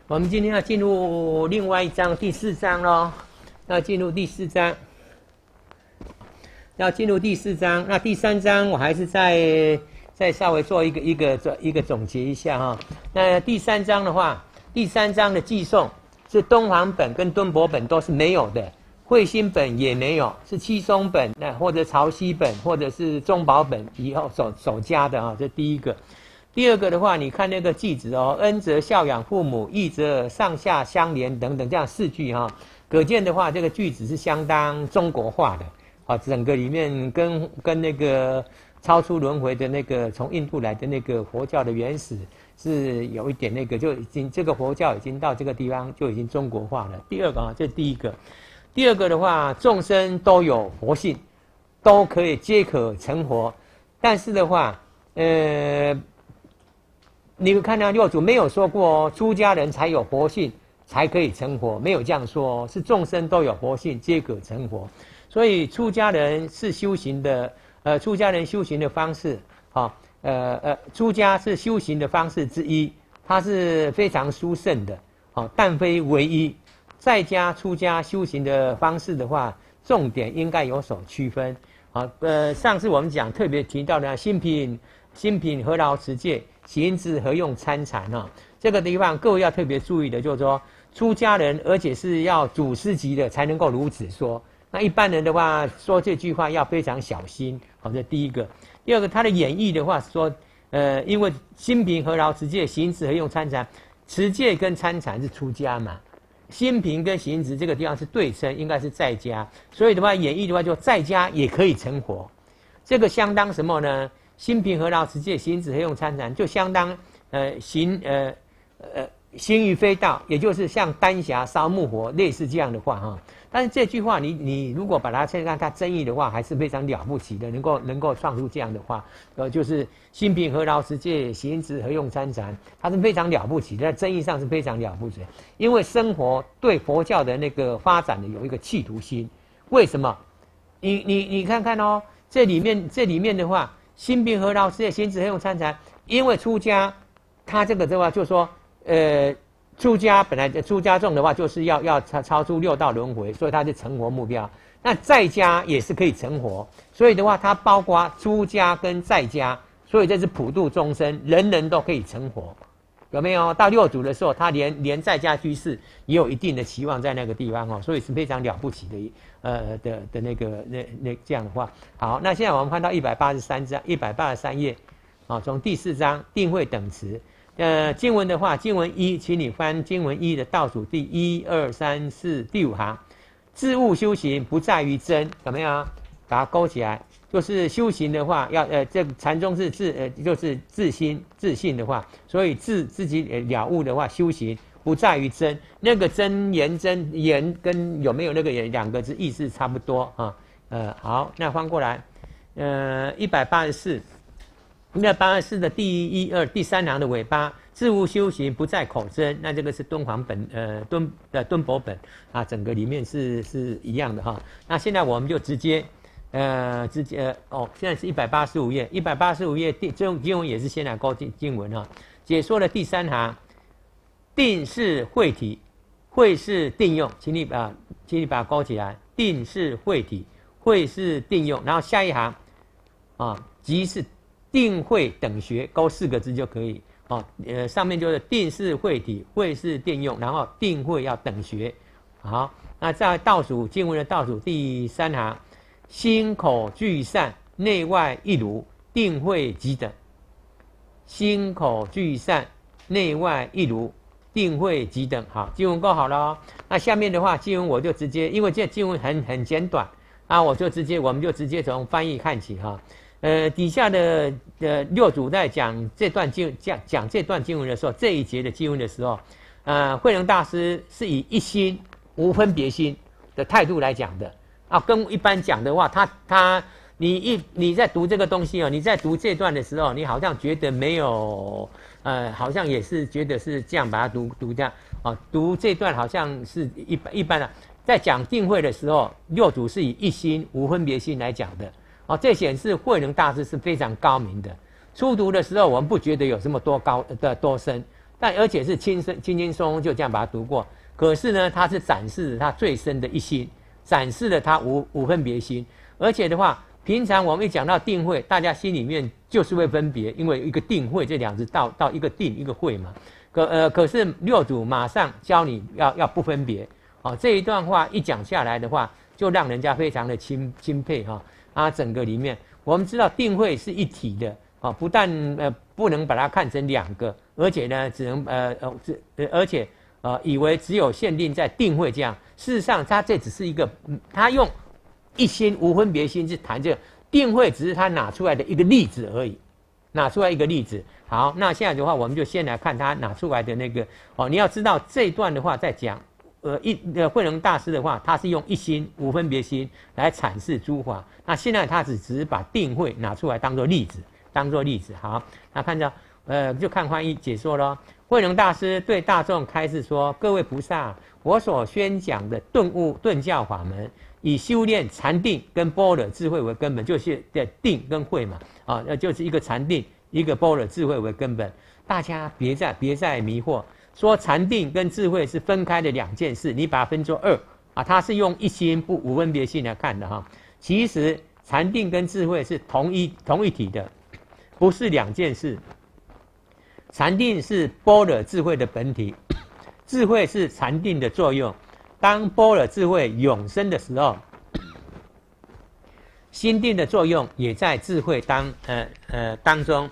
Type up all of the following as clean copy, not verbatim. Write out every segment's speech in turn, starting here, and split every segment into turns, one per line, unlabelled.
我们今天要进入另外一章，第4章咯。要进入第4章，那第3章我还是再稍微做一个总结一下哈。那第3章的话，第3章的寄送是敦煌本跟敦博本都是没有的，慧心本也没有，是七松本或者潮汐本或者是中宝本以后所加的啊，这第一个。第二个的话，你看那个句子哦，恩则孝养父母，义则上下相连等等，这样4句哈，可见的话，这个句子是相当中国化的啊，整个里面跟那个超出轮回的那个从印度来的那个佛教的原始是有一点那个，就已经这个佛教已经到这个地方就已经中国化了。第二个啊，这是第一个。第二个的话，众生都有佛性，都可以皆可成佛，但是的话，你们看到六祖没有说过哦，出家人才有佛性，才可以成佛，没有这样说哦，是众生都有佛性，皆可成佛。所以出家人是修行的，出家人修行的方式，出家是修行的方式之一，它是非常殊胜的，但非唯一。在家出家修行的方式的话，重点应该有所区分。上次我们讲特别提到的心品何劳持戒，行止何用参禅这个地方各位要特别注意的，就是说出家人而且是要祖师级的才能够如此说。那一般人的话说这句话要非常小心，这第一个。第二个，他的演绎的话说，因为心品何劳持戒，行止何用参禅，持戒跟参禅是出家嘛。心平跟行止这个地方是对称，应该是在家，所以的话演绎的话就在家也可以成佛，这个相当什么呢？心平何劳持戒，行止何用参禅，就相当行于非道，也就是像丹霞烧木火类似这样的话哈。但是这句话你如果把它看它真义的话，还是非常了不起的，能够创出这样的话，就是心平何劳持戒，行止何用参禅，它是非常了不起的，在真义上是非常了不起的。因为生活对佛教的那个发展的有一个企图心，为什么？你看看哦，这里面的话，心平何劳持戒，行止何用参禅，因为出家，他这个的话就说出家本来出家众的话，就是要超出6道轮回，所以他是成佛目标。那在家也是可以成佛，所以的话，它包括出家跟在家，所以这是普度众生，人人都可以成佛，有没有？到六祖的时候，他连在家居士也有一定的期望在那个地方哦，所以是非常了不起的那个这样的话。好，那现在我们看到183页从第4章定慧等持。经文的话，经文1，请你翻经文1的倒数第1、2、3、4第5行。自悟修行不在于真，有没有？把它勾起来。就是修行的话，要这个禅宗是就是自信的话，所以自己了悟的话，修行不在于真。那个真言跟有没有那个言2个字意思差不多啊。好，那翻过来，184的第1、2、第3行的尾巴，自悟修行不在口真，那这个是敦煌本敦博本啊，整个里面是一样的哈。那现在我们就直接现在是185页，185页经文也是先来勾经文哈，解说了第3行，定是慧体，慧是定用，请你把它勾起来，定是慧体，慧是定用，然后下一行即是定慧等学，勾4个字就可以上面就是定是慧体，慧是定用，然后定慧要等学。好，那在经文的倒数第3行，心口俱善，内外一如，定慧即等。心口俱善，内外一如，定慧即等。好，经文够好了哦。那下面的话，经文我就直接，因为这经文很简短，我们就直接从翻译看起哈。底下的六祖在讲这段经文的时候，这一节的经文的时候，慧能大师是以一心无分别心的态度来讲的跟一般讲的话，你在读这个东西你在读这段的时候，你好像觉得没有好像也是觉得是这样把它读这样读这段好像是一般的，在讲定慧的时候，六祖是以一心无分别心来讲的。这显示慧能大师是非常高明的。初读的时候，我们不觉得有什么多深， 但而且是轻轻松松就这样把它读过。可是呢，它是展示了它最深的一心，展示了它无分别心。而且的话，平常我们一讲到定慧，大家心里面就是会分别，因为一个定慧这两字到一个定一个慧嘛。可是六祖马上教你要不分别。这一段话一讲下来的话，就让人家非常的钦佩哈。整个里面我们知道定慧是一体的不但不能把它看成两个，而且呢只能而且以为只有限定在定慧这样。事实上，它这只是一个，他用一心无分别心去谈这个定慧，只是他拿出来的一个例子而已，拿出来一个例子。好，那现在的话，我们就先来看他拿出来的那个你要知道这一段的话，在讲慧能大师的话，他是用一心无分别心来阐释诸法。那现在他只是把定慧拿出来当做例子，好，那看到就看翻译解说咯。慧能大师对大众开示说：各位菩萨，我所宣讲的顿教法门，以修炼禅定跟般若智慧为根本，就是的定跟慧嘛就是一个禅定，一个般若智慧为根本。大家别再迷惑，说禅定跟智慧是分开的两件事，你把它分作二它是用一心无分别心来看的哈。其实禅定跟智慧是同一体的，不是两件事。禅定是般若智慧的本体，智慧是禅定的作用。当般若智慧永生的时候，心定的作用也在智慧当中。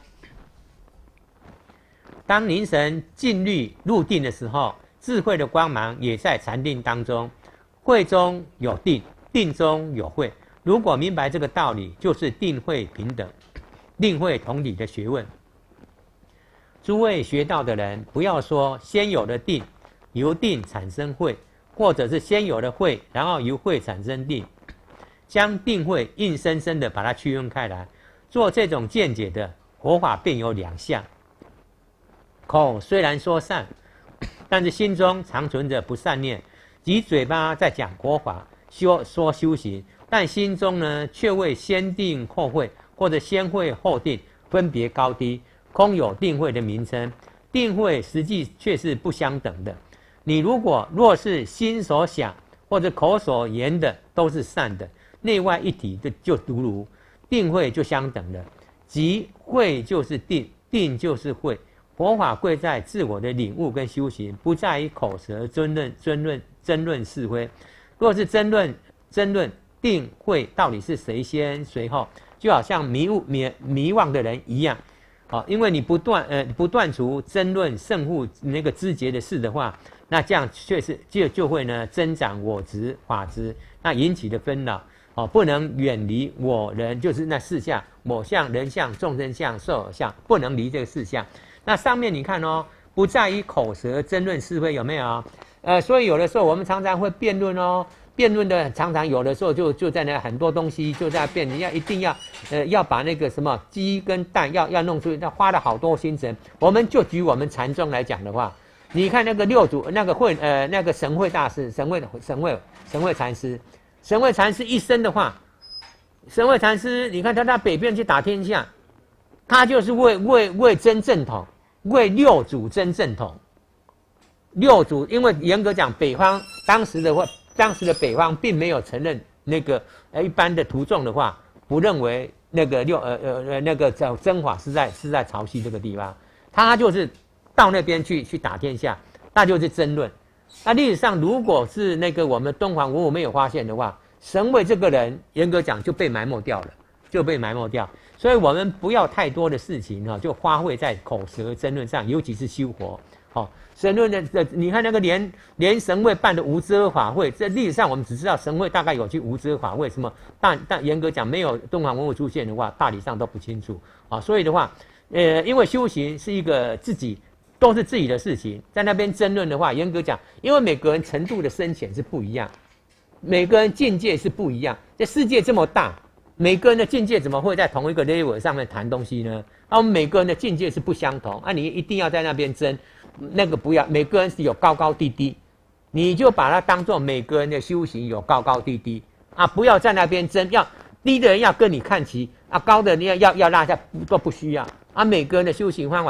当凝神静虑入定的时候，智慧的光芒也在禅定当中。慧中有定，定中有慧。如果明白这个道理，就是定慧平等、定慧同理的学问。诸位学道的人，不要说先有了定，由定产生慧，或者是先有了慧，然后由慧产生定，将定慧硬生生的把它区分开来。做这种见解的佛法便有两项：口虽然说善，但是心中常存着不善念，即嘴巴在讲国法，说修行，但心中呢却未先定后慧，或者先慧后定，分别高低，空有定慧的名称。定慧实际却是不相等的。你若是心所想或者口所言的都是善的，内外一体就独如，定慧就相等了。即慧就是定，定就是慧。佛法贵在自我的领悟跟修行，不在于口舌争论是非。若是争论定慧到底是谁先谁后，就好像迷惘的人一样因为你不断除争论胜负那个枝节的事的话，那这样确实就会呢增长我执法执，那引起的纷扰不能远离我人，就是那四相：我相、人相、众生相、寿尔相，不能离这个四相。那上面你看不在于口舌争论是非，有没有所以有的时候我们常常会辩论辩论的常常有的时候就在那很多东西就在辩论，一定要把那个什么鸡跟蛋要弄出来，花了好多心神。我们就举我们禅宗来讲的话，你看那个六祖那个神会大师神会禅师，神会禅师一生的话，神会禅师你看他到北边去打天下，他就是为争正统，为六祖争正统。六祖因为严格讲，北方当时的北方并没有承认那个一般的徒众的话，不认为那个那个叫真法是在潮汐这个地方，他就是到那边去打天下，那就是争论。那历史上如果是那个我们敦煌文物没有发现的话，神会这个人严格讲就被埋没掉了，所以我们不要太多的事情就花费在口舌争论上，尤其是修佛神论的你看那个连神会办的无遮法会，在历史上我们只知道神会大概有去无遮法会什么，但严格讲没有敦煌文物出现的话，大体上都不清楚所以的话因为修行是一个都是自己的事情，在那边争论的话，严格讲，因为每个人程度的深浅是不一样，每个人境界是不一样，这世界这么大，每个人的境界怎么会在同一个 level 上面谈东西呢？我们每个人的境界是不相同你一定要在那边争，那个不要，每个人是有高高低低，你就把它当作每个人的修行有高高低低不要在那边争，要低的人要跟你看齐高的人要拉下都不需要每个人的修行方法就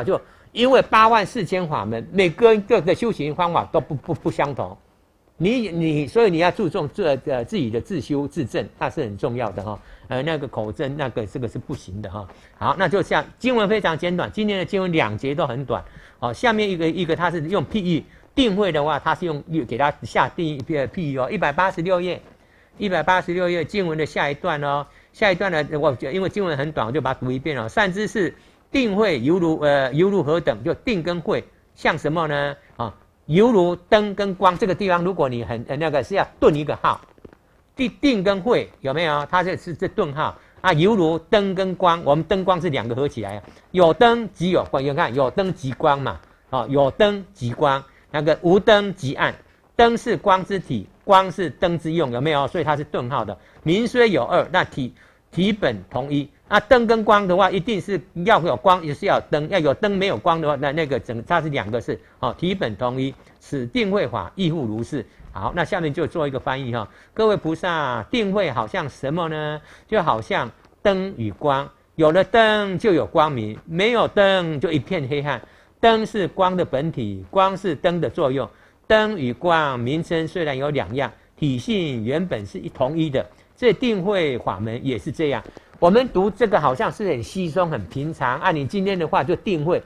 因为84000法门，每个人各个修行方法都不相同。所以你要注重自己的自修自证，那是很重要的哈。那个口证这个是不行的哈。好，那就像经文非常简短，今天的经文2节都很短。哦，下面一个它是用譬喻，定慧的话它是用给它下定譬喻哦。186页经文的下一段哦，下一段呢因为经文很短，我就把它读一遍哦。善知识，定慧犹如何等？就定跟慧像什么呢？啊。犹如灯跟光，这个地方如果你那个是要顿一个号，定跟慧有没有？它是顿号啊。犹如灯跟光，我们灯光是2个合起来，有灯即有光，你看有灯即光嘛，哦，有灯即光，那个无灯即暗，灯是光之体，光是灯之用，有没有？所以它是顿号的。名虽有2，那体本同一。啊，灯跟光的话，一定是要有光，也是要有灯。要有灯没有光的话，那个它是2个是哦，体本同一，此定慧法亦复如是。好，那下面就做一个翻译哈。各位菩萨，定慧好像什么呢？就好像灯与光，有了灯就有光明，没有灯就一片黑暗。灯是光的本体，光是灯的作用。灯与光名称虽然有2样，体性原本是同一的。这定慧法门也是这样。我们读这个好像是很稀松很平常啊，你今天的话就定慧，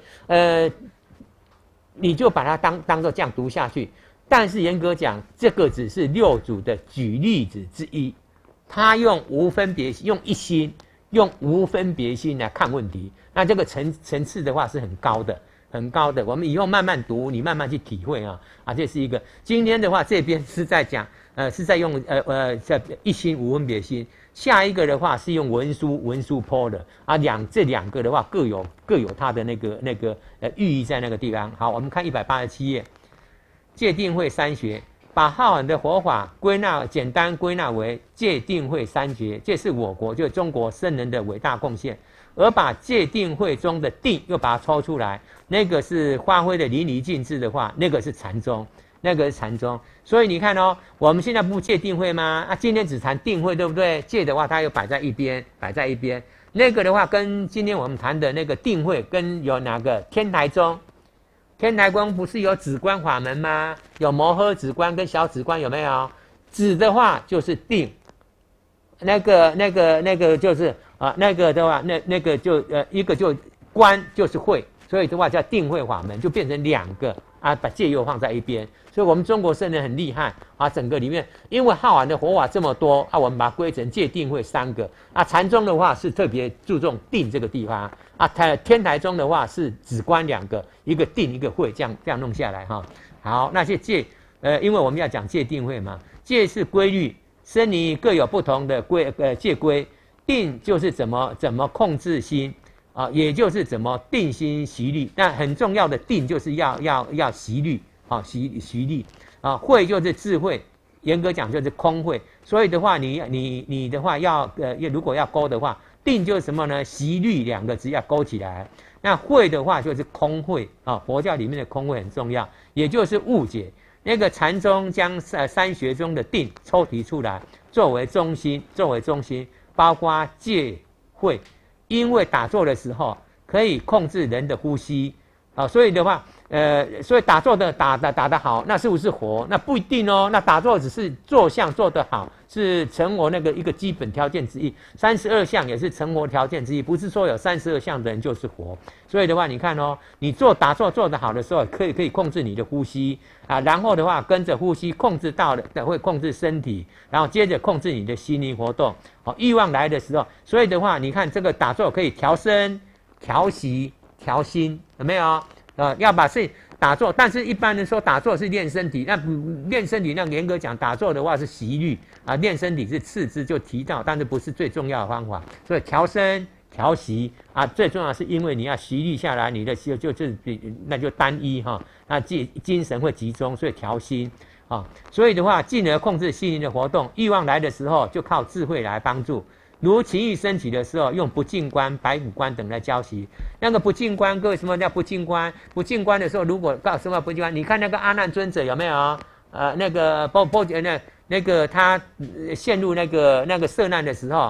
你就把它当作这样读下去。但是严格讲，这个只是6祖的举例子之一，他用无分别心，用一心，用无分别心来看问题，那这个层次的话是很高的。很高的，我们以后慢慢读，你慢慢去体会啊。这是一个。今天的话，这边是在讲，是在用一心无分别心。下一个的话是用文殊波的啊，这两个的话各有它的那个寓意在那个地方。好，我们看187页，戒定慧3学，把浩瀚的佛法简单归纳为戒定慧3学，这是我国就中国圣人的伟大贡献。而把戒定慧中的定又把它抽出来，那个是发挥的淋漓尽致的话，那个是禅宗，所以你看哦，我们现在不戒定慧吗？今天只谈定慧，对不对？戒的话，它又摆在一边。那个的话，跟今天我们谈的那个定慧，跟有哪个天台宗？天台宗不是有止观法门吗？有摩诃止观跟小止观，有没有？止的话就是定，那个就是那个的话，那个就一个就观就是慧，所以的话叫定慧法门，就变成2个啊，把戒又放在一边。所以我们中国圣人很厉害啊，整个里面因为浩瀚的佛法这么多啊，我们把它归成戒定慧3个啊。禅宗的话是特别注重定这个地方啊，天台宗的话是只观2个，一个定一个慧，这样弄下来哈。好，那些戒因为我们要讲戒定慧嘛，戒是规律，僧尼各有不同的戒规。定就是怎么控制心啊，也就是怎么定心习虑。那很重要的定就是要习虑啊，习虑啊。慧就是智慧，严格讲就是空慧。所以的话，你的话如果要勾的话，定就是什么呢？习虑2个字要勾起来。那慧的话就是空慧啊，佛教里面的空慧很重要，也就是误解。那个禅宗将3学中的定抽提出来，作为中心。包括戒慧，因为打坐的时候可以控制人的呼吸啊，所以的话，所以打坐的打得好，那是不是活？那不一定哦。那打坐只是坐相做得好，是成佛那个一个基本条件之一。32相也是成佛条件之一，不是说有32相的人就是活。所以的话，你看哦，你打坐做得好的时候，可以控制你的呼吸啊，然后的话跟着呼吸控制到了，会控制身体，然后接着控制你的心灵活动。好，欲望来的时候，所以的话，你看这个打坐可以调身、调息、调心，有没有？要把事打坐，但是一般人说打坐是练身体，那练身体那严格讲，打坐的话是习虑啊，练身体是次之就提到，但是不是最重要的方法。所以调身、调息啊，最重要是因为你要习虑下来，你的那就单一哈，那精神会集中，所以调心啊。所以的话，进而控制心灵的活动，欲望来的时候就靠智慧来帮助。如情欲升起的时候，用不净观、白虎观等来教习。那个不净观，各位什么叫不净观？不净观的时候，如果告什么不净观？你看那个阿难尊者有没有？那个他陷入那个色难的时候，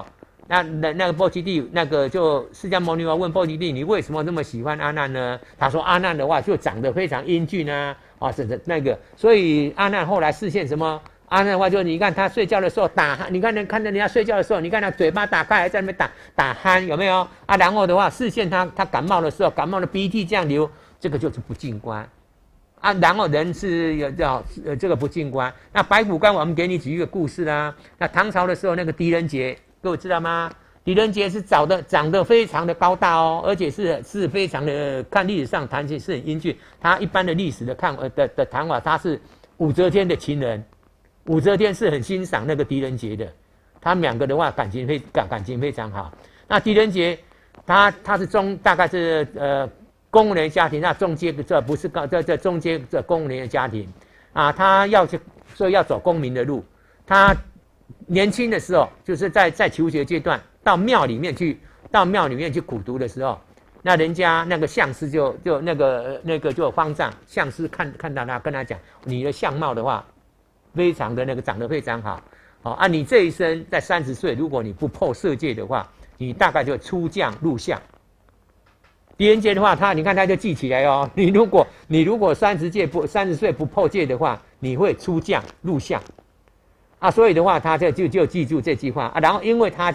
那个波吉帝，那个就释迦牟尼佛问波吉帝，你为什么那么喜欢阿难呢？他说阿难的话就长得非常英俊啊，那个，所以阿难后来视现什么？阿难的话就你看他睡觉的时候打鼾，你看着人家睡觉的时候，你看他嘴巴打开还在那边打鼾，有没有啊？然后的话视现他感冒的时候，感冒的鼻涕这样流，这个就是不净观。啊，然后人是有这个不净观。那白骨观，我们给你举一个故事啦。那唐朝的时候，那个狄仁杰，各位知道吗？狄仁杰是长得非常的高大哦，而且是非常的，看历史上谈起是很英俊。他一般的历史的谈法，他是武则天的情人，武则天是很欣赏那个狄仁杰的，他们两个的话感情非常好。那狄仁杰他是大概是公务员家庭，那中阶这不是这中阶这公务员的家庭啊，他所以要走公民的路。他年轻的时候，就是在求学阶段，到庙里面去苦读的时候，那人家那个相师就那个就方丈相师看到他，跟他讲，你的相貌的话，非常的长得非常好，啊，你这一生在30岁，如果你不破色戒的话，你大概就出将入相。狄仁杰的话，你看他就记起来哦。你如果30岁不破戒的话，你会出将入相啊。所以的话，他就记住这句话啊。然后因为他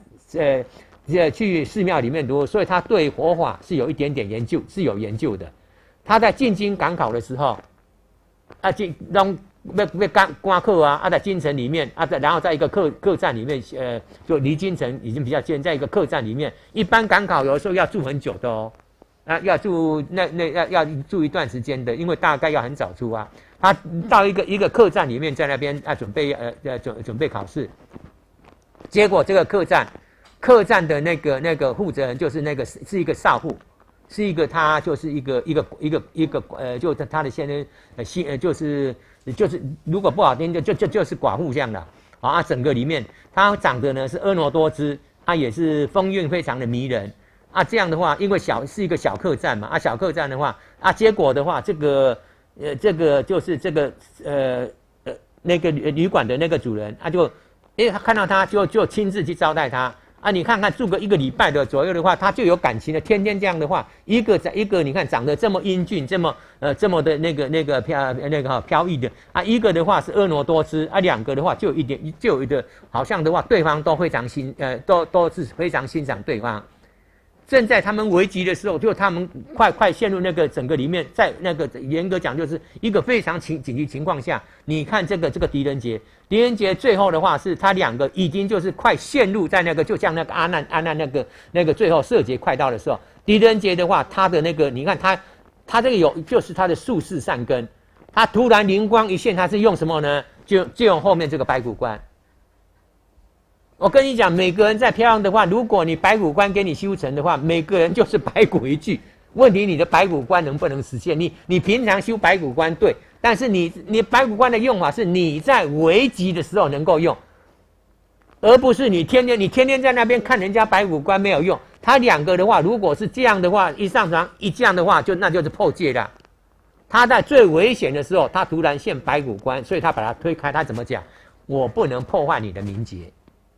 去寺庙里面读，所以他对佛法是有一点点研究，是有研究的。他在进京赶考的时候，啊，被关课啊，在京城里面啊，然后在一个客栈里面，就离京城已经比较近，在一个客栈里面，一般赶考有的时候要住很久的哦，啊，要住要住一段时间的，因为大概要很早出啊。他到一个客栈里面，在那边准备考试，结果这个客栈的那个负责人就是是一个少妇。是一个，他就是一个，就是他的先生，就是如果不好听，就是寡妇这样的啊。整个里面，他长得呢是婀娜多姿，他也是风韵非常的迷人啊。这样的话，因为是一个小客栈嘛，啊，小客栈的话啊，结果的话，这个就是那个旅馆的那个主人，他他看到他就亲自去招待他。啊，你看看住个1个礼拜的左右的话，他就有感情了。天天这样的话，一个你看长得这么英俊，这么的飘逸的啊，一个的话是婀娜多姿啊，两个的话就有一个好像的话，对方都非常都是非常欣赏对方。正在他们危急的时候，就他们快陷入那个整个里面，在那个严格讲就是一个非常紧急情况下，你看这个狄仁杰最后的话是他两个已经就是快陷入在那个，就像那个阿难那个最后色劫快到的时候，狄仁杰的话他的那个你看他这个就是他的术士善根，他突然灵光一现，他是用什么呢？就用后面这个白骨观。我跟你讲，每个人再漂亮的话，如果你白骨观给你修成的话，每个人就是白骨一具。问题你的白骨观能不能实现？你平常修白骨观对，但是你白骨观的用法是你在危急的时候能够用，而不是你天天在那边看人家白骨观没有用。他两个的话，如果是这样的话，一上床一这样的话，那就是破戒了。他在最危险的时候，他突然现白骨观，所以他把它推开。他怎么讲？我不能破坏你的名节。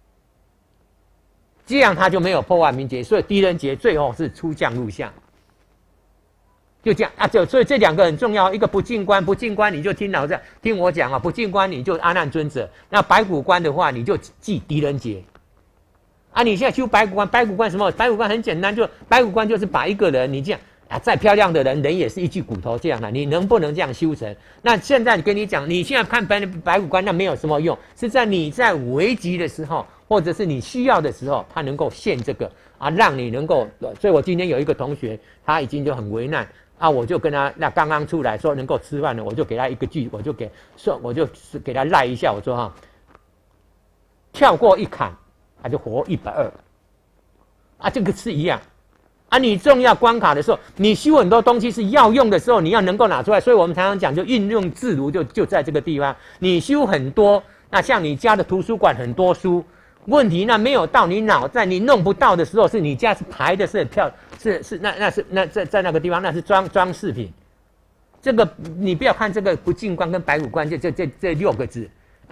这样他就没有破坏名节，所以狄仁杰最后是出将入相，就这样啊。所以这两个很重要，一个不净观你就听我讲啊，不净观你就阿难尊者，那白骨观的话你就记狄仁杰啊。你现在修白骨观什么？白骨观很简单，就白骨观就是把一个人你这样啊，再漂亮的人也是一具骨头这样的，你能不能这样修成？那现在跟你讲，你现在看白骨观那没有什么用，是在你在危急的时候。或者是你需要的时候，他能够现这个啊，让你能够。所以我今天有一个同学，他已经就很为难啊，我就跟他刚刚出来说能够吃饭了，我就给他一个句，我就给他赖一下，我说哈，跳过一坎，他就活120啊，这个是一样啊。你重要关卡的时候，你修很多东西是要用的时候，你要能够拿出来。所以我们常常讲，就运用自如，就在这个地方。你修很多，那像你家的图书馆很多书。问题那没有到你脑袋，你弄不到的时候，是你家是排的是票，那在那个地方那是装饰品。这个你不要看这个不净观跟白骨观这6个字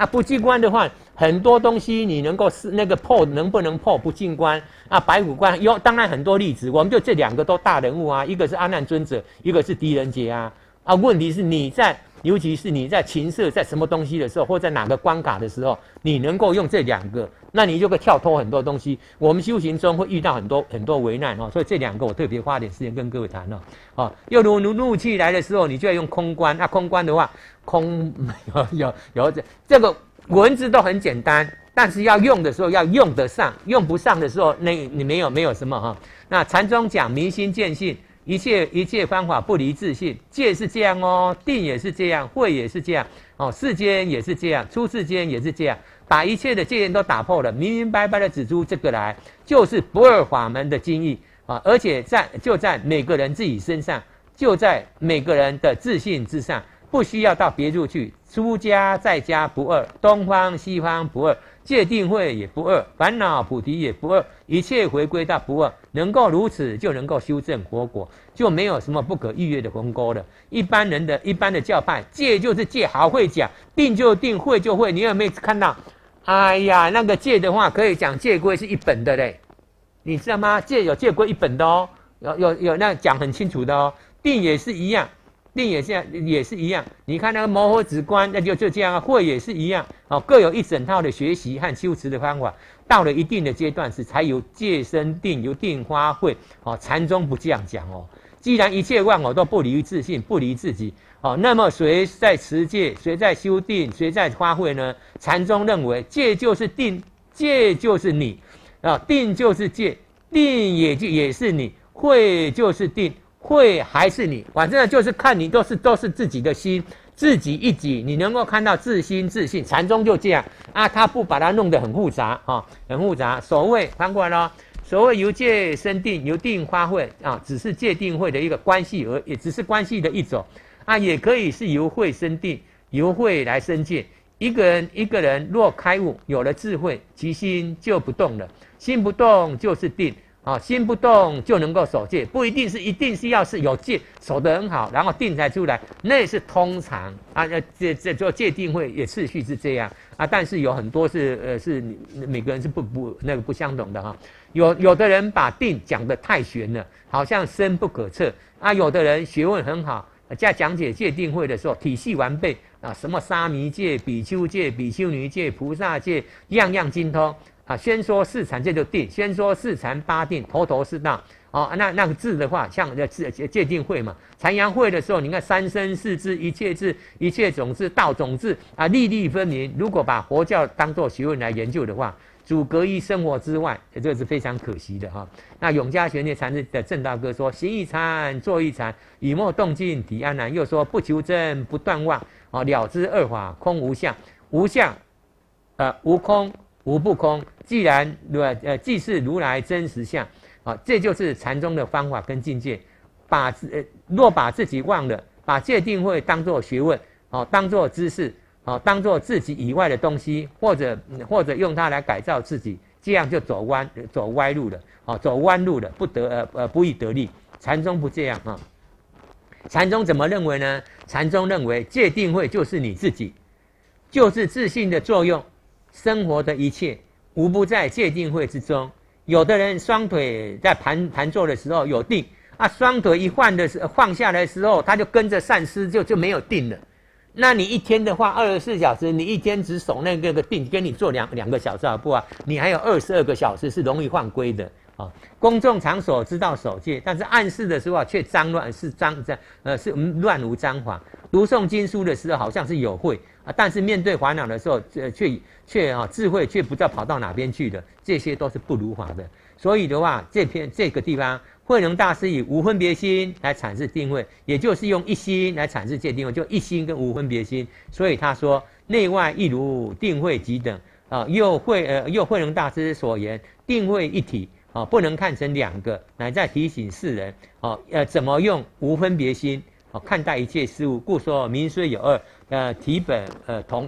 啊，不进关的话，很多东西你能够是那个破能不能破不进关啊？白虎关有当然很多例子，我们就这2个都大人物啊，一个是阿难尊者，一个是狄仁杰啊。啊，问题是你在，尤其是你在情色在什么东西的时候，或在哪个关卡的时候，你能够用这2个，那你就可以跳脱很多东西。我们修行中会遇到很多危难哦，所以这2个我特别花点时间跟各位谈哦。哦，又如怒气来的时候，你就要用空观。那空观的话，有这个文字都很简单，但是要用的时候要用得上，用不上的时候，那你没有什么哈。那禅宗讲明心见性。一切方法不离自性，戒是这样哦，定也是这样，慧也是这样，哦，世间也是这样，出世间也是这样，把一切的戒言都打破了，明明白白的指出这个来，就是不二法门的精义啊！而且就在每个人自己身上，就在每个人的自信之上，不需要到别处去。出家在家不二，东方西方不二，戒定慧也不二，烦恼菩提也不二，一切回归到不二。能够如此，就能够修正佛果，就没有什么不可逾越的鸿沟了。一般的教派，戒就是戒，好会讲；定就定，慧就慧。你有没有看到？哎呀，那个戒的话，可以讲戒规是1本的嘞，你知道吗？戒有戒规1本的哦，有那讲很清楚的哦。定也是一样。定也是一样，你看那个摩诃止观，那就这样啊。慧也是一样，哦，各有一整套的学习和修持的方法。到了一定的阶段时，才由戒生定，由定发慧。哦，禅宗不这样讲哦。既然一切万我都不离于自性，不离自己，哦，那么谁在持戒，谁在修定，谁在发慧呢？禅宗认为，戒就是定，戒就是你，啊，定就是戒，定也是你，慧就是定。会还是你，反正就是看你都是自己的心，自己一己，你能够看到自心自性。禅宗就这样啊，他不把它弄得很复杂啊，很复杂。所谓翻过来了，所谓由戒生定，由定发慧啊，只是戒定慧的一个关系也只是关系的一种啊，也可以是由慧生定，由慧来生戒。一个人若开悟，有了智慧，其心就不动了，心不动就是定。啊，心不动就能够守戒，不一定是要是有戒守得很好，然后定才出来，那是通常啊。这做戒定慧也次序是这样啊，但是有很多是每个人是不相同的哈。有的人把定讲得太玄了，好像深不可测啊。有的人学问很好，在讲解戒定慧的时候体系完备啊，什么沙弥戒、比丘戒、比丘尼戒、菩萨戒，样样精通。啊，宣说四禅这就定，宣说四禅八定，头头是道。哦，那个字的话，像戒定慧嘛，禅阳慧的时候，你看三身四智、一切智、一切种智、道种智啊，粒粒分明。如果把佛教当作学问来研究的话，阻隔于生活之外，这是非常可惜的哈。那永嘉玄那禅师的正道歌说：行一禅，坐一禅，以莫动静，体安然。又说不求真，不断妄，啊，了知二法空无相，无相，无空。无不空，既是如来真实相啊，这就是禅宗的方法跟境界。若把自己忘了，把戒定慧当作学问，当作知识，当作自己以外的东西，或者用它来改造自己，这样就走歪路了，走弯路了，不易得利。禅宗不这样啊。禅宗怎么认为呢？禅宗认为戒定慧就是你自己，就是自信的作用。生活的一切无不在戒定慧之中。有的人双腿在盘坐的时候有定啊，双腿一放下来的时候，他就跟着散失，就没有定了。那你一天的话，24小时，你一天只守那个定，跟你做2个小时好不好？你还有22个小时是容易犯规的啊。公众场所知道守戒，但是暗示的时候却是乱无章法。读诵经书的时候好像是有慧啊，但是面对烦恼的时候，智慧却不知道跑到哪边去了，这些都是不如法的。所以的话，这个地方，慧能大师以无分别心来阐释定慧，也就是用一心来阐释戒定慧，就一心跟无分别心。所以他说，内外一如，定慧即等啊。又慧能大师所言，定慧一体啊，不能看成2个，乃在提醒世人怎么用无分别心看待一切事物。故说名虽有二，体本同一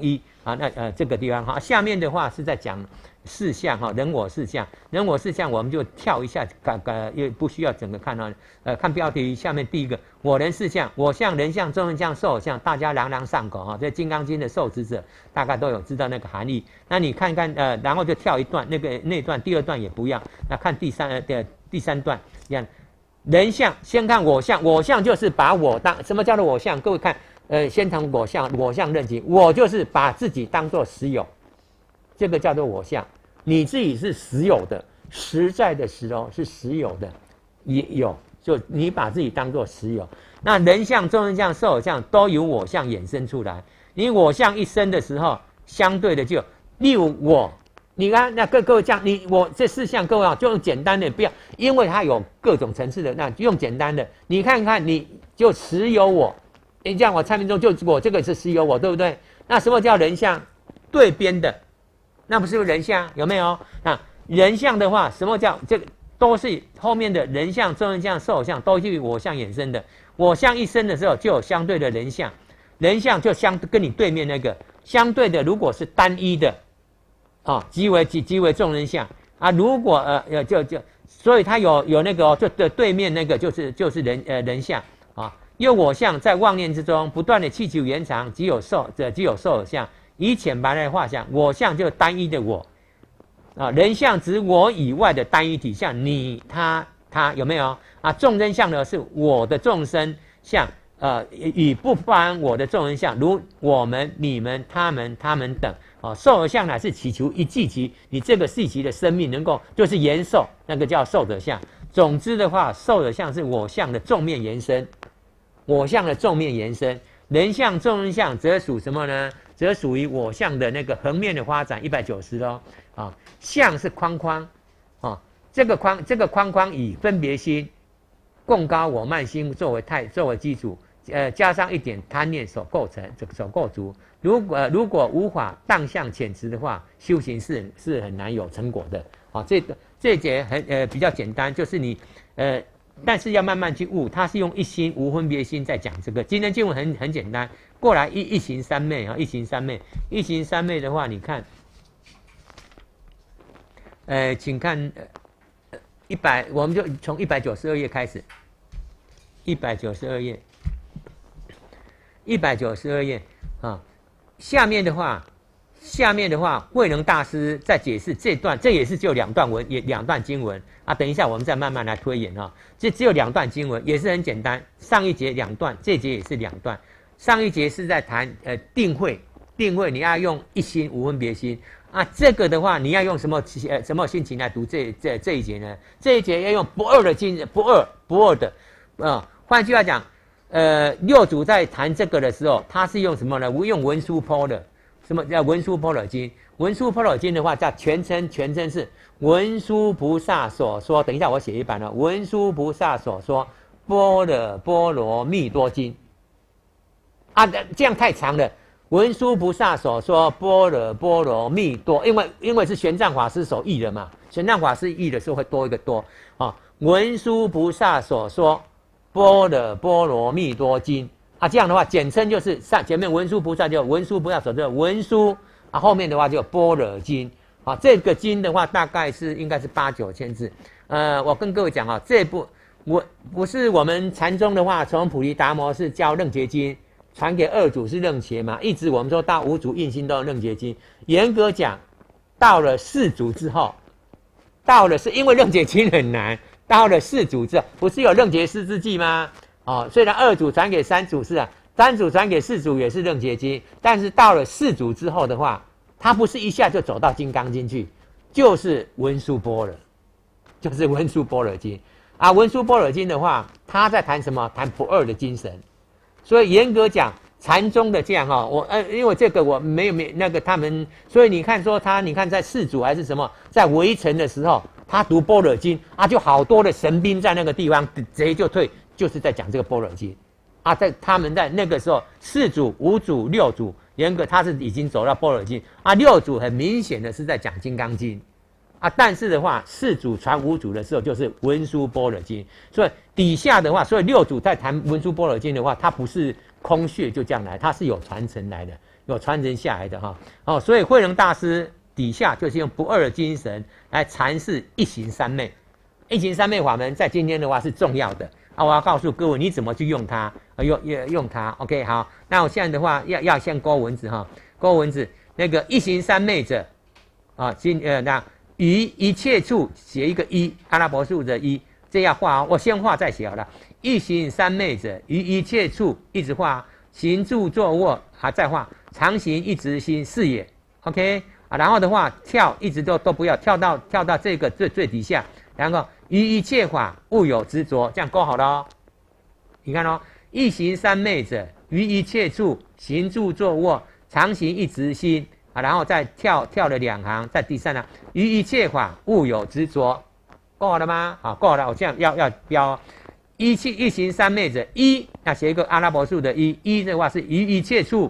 啊，那这个地方哈，下面的话是在讲四项哈，人我四项，人我四项我们就跳一下，也不需要整个看啊。看标题下面第一个我人四项，我相、人相、众生相、寿相，大家朗朗上口哈。这《金刚经》的受持者大概都有知道那个含义。那你看看然后就跳一段，那段第二段也不要。那看第三段，你看人相，先看我相，我相就是把我当什么叫做我相？各位看。先谈我相，我相认清，我就是把自己当作实有，这个叫做我相。你自己是实有的，实在的实哦，是实有的，也有，就你把自己当作实有。那人相、众生相、寿相都由我相衍生出来。你我相一生的时候，相对的就，例如我，你看那各位这样，我这四项各位啊，就用简单的，不要，因为它有各种层次的，那用简单的，你看看你就实有我。你这样我蔡明忠就我这个是实有我，对不对？那什么叫人相？对边的，那不是人相有没有？那人相的话，什么叫这个？都是后面的人相、众生相、寿相都是我相衍生的。我相一生的时候，就有相对的人相，人相就跟你对面那个相对的，如果是单一的，啊，即为众生相啊。如果所以它有那个就对面那个就是人相啊。因为我相在妄念之中不断的祈求延长，即有受而相，以浅白来画像，我相就单一的我，啊，人相指我以外的单一体相，你他有没有啊？众生相呢是我的众生相，与不包含我的众生相，如我们、你们、他们等，啊，受而相乃是祈求一季期，你这个世期的生命能够就是延寿，那个叫受者相。总之的话，受者相是我相的纵面延伸。我相的纵面延伸，人相、众生相则属什么呢？则属于我相的那个横面的发展190咯。啊，相是框框，啊，这个框以分别心、共高我慢心作为基础，加上一点贪念所构筑。如果无法当相遣持的话，修行是很难有成果的。啊，这一节比较简单，就是你但是要慢慢去悟，它是用一心无分别心在讲这个。今天经文很简单，过来一行三昧啊，一行三昧的话，你看，请看我们就从192页开始，192页啊，下面的话，慧能大师在解释这段，这也是只有两段经文啊。等一下我们再慢慢来推演啊。这只有两段经文，也是很简单。上一节两段，这节也是两段。上一节是在谈定慧你要用一心无分别心啊。这个的话，你要用什么心情来读这一节呢？这一节要用不二的精，不二的啊。换句话讲，六祖在谈这个的时候，他是用什么呢？用文殊波的。什么叫文殊波罗经？文殊波罗经的话，叫全称是文殊菩萨所说。等一下我写一版了，文殊菩萨所说般若波罗蜜多经啊，这样太长了。文殊菩萨所说般若波罗蜜多，因为是玄奘法师所译的嘛，玄奘法师译的时候会多一个多啊。文殊菩萨所说般若波罗蜜多经。啊，这样的话，简称就是前面文殊菩萨就文殊菩萨所说文殊啊，后面的话就般若经啊。这个经的话，大概应该是8、9千字。我跟各位讲啊，这部不是我们禅宗的话，从菩提达摩是教楞伽经，传给二祖是楞伽嘛，一直我们说到五祖印心都是楞伽经。严格讲，到了四祖之后，是因为楞伽经很难，到了四祖之后，不是有楞伽师之记吗？哦，虽然二祖传给三祖是啊，三祖传给四祖也是楞伽经，但是到了四祖之后的话，他不是一下就走到金刚经去，就是文殊般若，就是文殊般若经啊。文殊般若经的话，他在谈什么？谈不二的精神。所以严格讲，禅宗的这样哈，因为这个我没有那个他们，所以你看说你看在四祖还是什么，在围城的时候，他读般若经啊，就好多的神兵在那个地方，贼就退。就是在讲这个般若经啊，他们在那个时候，四祖、五祖、六祖，严格他是已经走到般若经啊。六祖很明显的是在讲金刚经啊，但是的话，四祖传五祖的时候就是文殊般若经，所以底下的话，所以六祖在谈文殊般若经的话，他不是空穴就这样来，他是有传承来的。 有传承下来的哈。哦，所以慧能大师底下就是用不二的精神来阐释一行三昧。一行三昧法门在今天的话是重要的啊，我要告诉各位你怎么去用它，用它。OK， 好，那我现在的话要先勾文字哈，勾文字那个一行三昧者啊，那于一切处写一个一，阿拉伯数的一，这要画，我先画再写好了。一行三昧者，于一切处一直画，行住坐卧还再画，常行一直心是也。OK 啊，然后的话跳一直都不要跳到这个最底下，然后于一切法勿有执着，这样勾好了哦。你看哦，一行三昧者，于一切处行住坐卧，常行一直心啊，然后再跳了2行，在第3行，于一切法勿有执着，够好了吗？好，够好了。我这样要标一行三昧者，一要写一个阿拉伯数的一的话是于一切处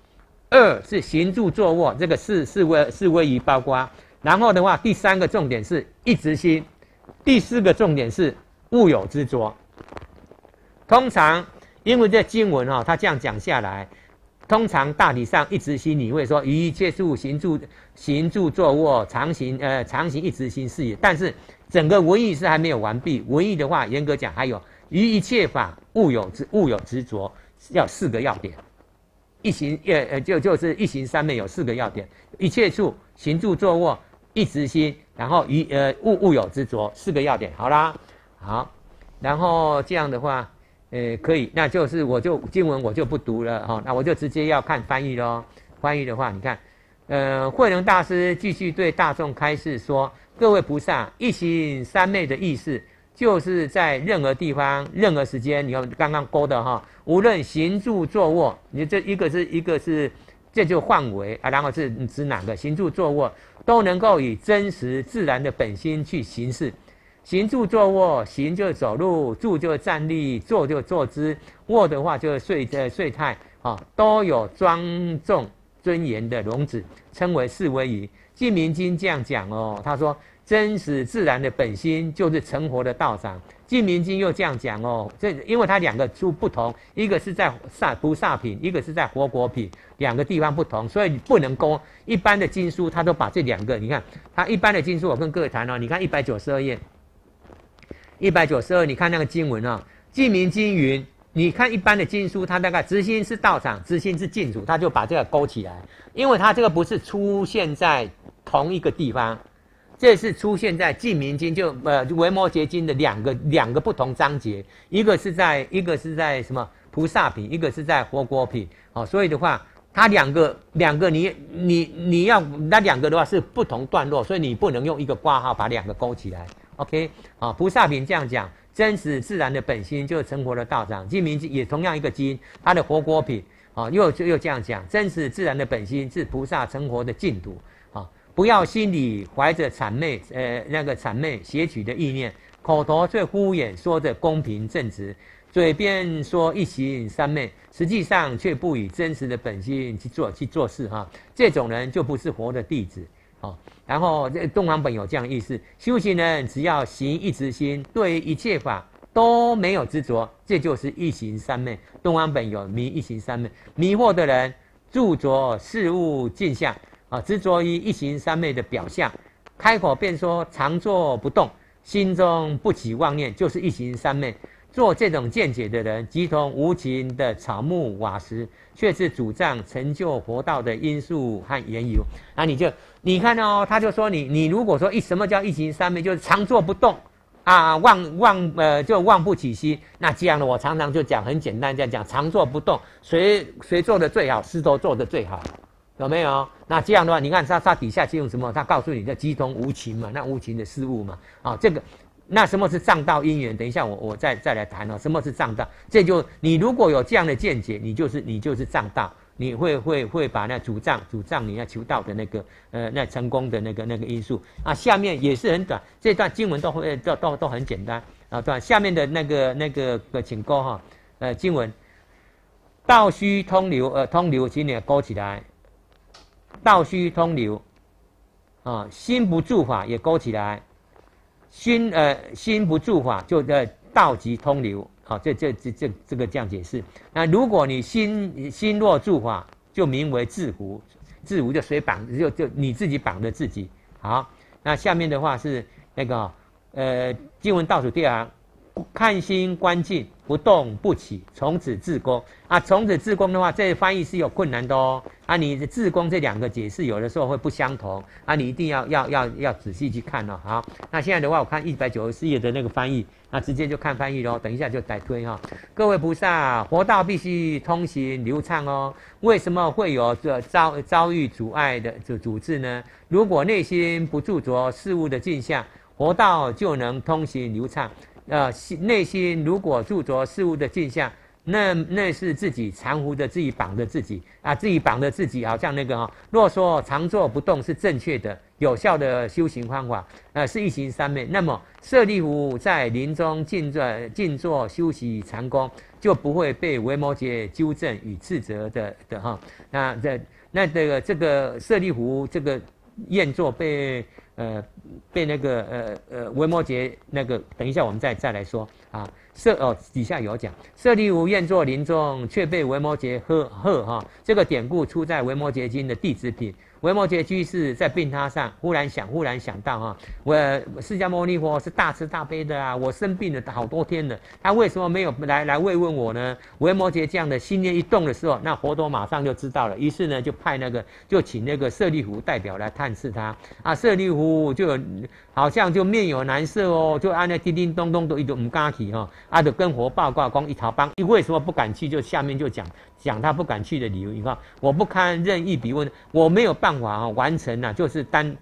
，2是行住坐卧，这个四位仪包括。然后的话，第3个重点是一直心，第4个重点是勿有执着。通常因为这经文它这样讲下来，通常大体上一直心你会说于一切处行住坐卧，常行一直心是也。但是整个文义是还没有完毕，文义的话严格讲还有于一切法勿有执着，要4个要点。一行就是一行三昧有4个要点：一切处行住坐卧一直心，然后勿有执着，4个要点。好啦，好，然后这样的话，可以，那就是经文我就不读了哈，那我就直接要看翻译咯。翻译的话，你看，慧能大师继续对大众开示说：各位菩萨，一行三昧的意思，就是在任何地方、任何时间，你看刚刚勾的哈，无论行住坐卧，你这一个是这就范围啊，然后是指哪个行住坐卧都能够以真实自然的本心去行事。行住坐卧，行就走路，住就站立，坐就坐姿，卧的话就睡态啊，都有庄重尊严的容止，称为四威仪。净明经这样讲哦，他说真实自然的本心就是成佛的道场。净明经又这样讲哦，这因为它2个书不同，一个是在菩萨品，一个是在活果品，2个地方不同，所以不能勾。一般的经书它都把这2个，你看它一般的经书，我跟各位谈哦，你看192页，192，你看那个经文啊，净明经云，你看一般的经书，它大概直心是道场，直心是净土，它就把这个勾起来，因为它这个不是出现在同一个地方。这是出现在净明经，就维摩诘经的两个不同章节，一个是在什么菩萨品，一个是在活果品，所以的话，它两个你要那2个的话是不同段落，所以你不能用一个括号把2个勾起来。OK， 菩萨品这样讲，真实自然的本心就是成佛的道场。净明经也同样一个经，它的活果品又这样讲，真实自然的本心是菩萨成佛的净土。不要心里怀着谄媚邪曲的意念，口头却敷衍说着公平正直，嘴边说一行三昧，实际上却不以真实的本心去做事哈。这种人就不是佛的弟子。然后东方本有这样的意思：修行人只要行一直心，对于一切法都没有执着，这就是一行三昧。东方本有迷一行三昧，迷惑的人著着事物镜像。执着于一行三昧的表象，开口便说常坐不动，心中不起妄念，就是一行三昧。做这种见解的人，即同无情的草木瓦石，却是主张成就佛道的因素和缘由。那你看哦，他就说你如果说什么叫一行三昧，就是常坐不动啊，就忘不起心。那这样呢，我常常就讲很简单，这样讲常坐不动，谁做的最好，师头做的最好。有没有？那这样的话，你看他底下是用什么？他告诉你的机通无情嘛，那无情的事物嘛。这个，那什么是障道因缘？等一下我再来谈哦。什么是障道？这就你如果有这样的见解，你就是障道，你会把那主障你要求道的那个那成功的那个因素啊。下面也是很短，这段经文都很简单啊。对，下面的那个请勾哈，经文道须通流，通流，请你勾起来。道须通流，心不住法也勾起来，心不住法就道即通流，这个这样解释。那如果你心若住法， 就名为自胡。自胡就谁绑就你自己绑的自己。好，那下面的话是那个经文倒数第二行，看心观境，不动不起，从此自宫啊。从此自宫的话，这翻译是有困难的哦。啊，你的自宫这两个解释有的时候会不相同啊，你一定要仔细去看哦。好，那现在的话，我看194页的那个翻译，那直接就看翻译咯。等一下就再推哈。各位菩萨，活道必须通行流畅哦。为什么会有这遭遇阻碍的阻滞呢？如果内心不著着事物的镜像，活道就能通行流畅。内心如果著着事物的镜像，那是自己缠糊的，自己绑的自己啊，自己绑的自己，好像那个哈。若说常坐不动是正确的、有效的修行方法，是一行三昧，那么舍利弗在林中静坐修习禅功，就不会被维摩诘纠正与斥责的哈。这个舍利弗这个宴坐被那个维摩诘那个，等一下我们再来说啊。底下有讲，舍利弗宴坐林中，却被维摩诘喝哈。这个典故出在《维摩诘经》的弟子品。维摩诘居士在病榻上忽然想到哈，我释迦牟尼佛是大慈大悲的啊，我生病了好多天了，他为什么没有来慰问我呢？维摩诘这样的心念一动的时候，那佛陀马上就知道了，于是呢就请那个舍利弗代表来探视他啊。舍利弗就好像就面有难色哦，就按那叮叮咚咚都一直唔敢去哈，就跟佛报告讲一条帮，为什么不敢去？就下面就讲他不敢去的理由。你看，我不堪任意比问，我没有办法完成啊，就是单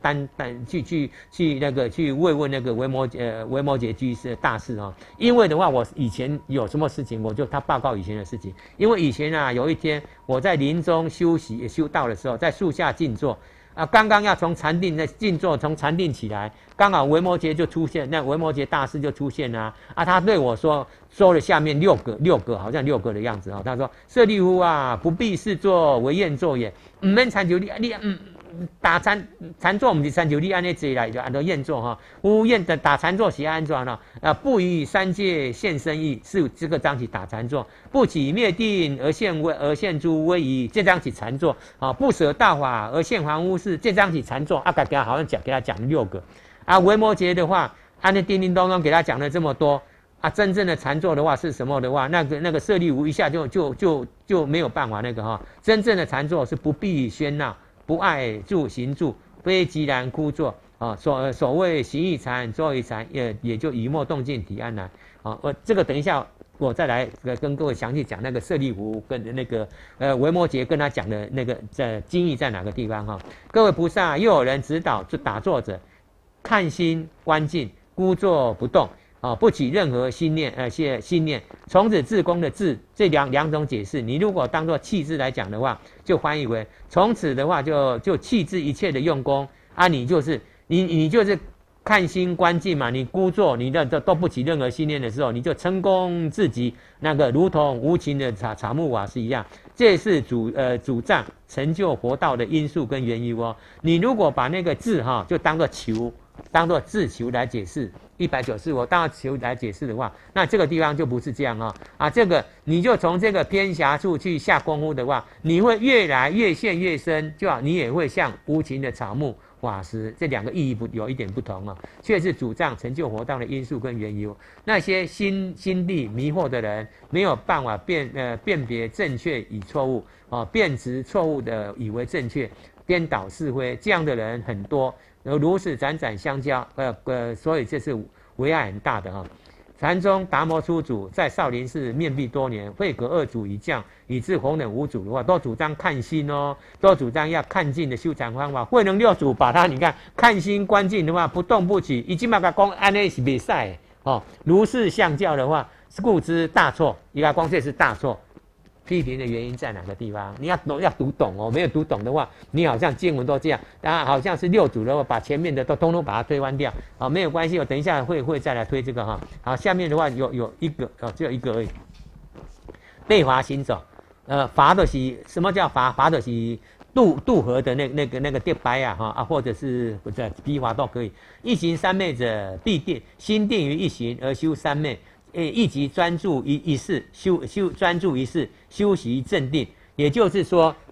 去慰问那个维摩诘居士大事啊。因为的话，我以前有什么事情，他报告以前的事情。因为以前啊，有一天我在林中修道的时候，在树下静坐。刚刚要从禅定静坐，从禅定起来，刚好维摩诘就出现，那维摩诘大师就出现了他对我说了下面六个，好像6个的样子他说：舍利弗啊，不必视作为宴坐也，唔免参就你打禅坐，唔是参就你安尼坐来就按照宴坐哈。有宴的打禅坐是安怎呢？不以三界现身意，是这个章起打禅坐；不起灭定而现诸威仪，这章起禅坐不舍大法而现凡夫事，这章起禅坐大家好像给他讲6个维摩诘的话，按那叮叮咚咚给他讲了这么多真正的禅坐的话是什么的话，那个舍利弗一下就没有办法那个真正的禅坐是不必喧闹，不爱住行住，非寂然枯坐所谓行义禅、坐义禅，也就以默动静体安然这个等一下我再来跟各位详细讲那个舍利弗跟那个维摩诘跟他讲的那个经义在哪个地方各位菩萨，又有人指导打坐者，看心观境，孤坐不动不起任何心念从此自宫的自这两种解释，你如果当作弃字来讲的话，就翻译为从此的话就弃置一切的用功你就是你就是看心观境嘛，你孤坐，你都不起任何心念的时候，你就成功自己那个如同无情的草木瓦是一样，这是主障成就佛道的因素跟缘由你如果把那个字就当作求，当作自求来解释194，我当作求来解释的话，那这个地方就不是这样这个你就从这个偏狭处去下功夫的话，你会越来越陷越深，就好，你也会像无情的草木瓦石，这两个意义有一点不同却是主障成就佛道的因素跟缘由。那些心地迷惑的人，没有办法辨别正确与错误辨识错误的以为正确，颠倒是非，这样的人很多。如此盏相交，所以这是危害很大的禅宗达摩出祖在少林寺面壁多年，慧可2祖以降，以至弘忍5祖的话，都主张看心都主张要看境的修禅方法。慧能6祖把他你看看心观境的话，不动不起，已经把他讲安尼是袂使如是相教的话，故知大错。伊个讲这是大错。批评的原因在哪个地方？你要读懂没有读懂的话，你好像经文都这样好像是6祖的话，把前面的都通通把它推翻掉没有关系，我等一下会再来推这个好，下面的话有一个只有一个而已。被罚行走，罚的是什么叫罚？罚的是渡河的那个跌白或者是逼罚都可以。一行三昧者，必定心定于一行而修三昧。一即专注一事，专注一事，修习正定。也就是说，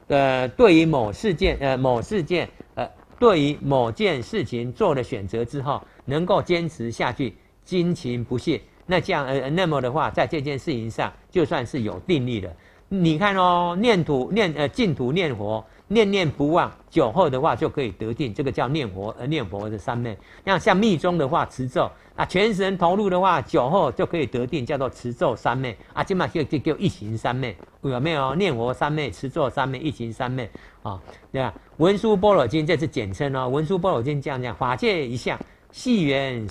对于某事件对于某件事情做了选择之后，能够坚持下去，精勤不懈，那这样那么的话，在这件事情上就算是有定力了。你看哦，净土念佛，念念不忘，久后的话就可以得定，这个叫念佛的三昧。那像密宗的话，持咒啊，全神投入的话，久后就可以得定，叫做持咒三昧啊，这嘛就叫一行三昧，有没有？念佛三昧、持咒三昧、一行三昧啊，对吧？文殊般若经这是简称哦，文殊般若经这样讲，法界一项。细缘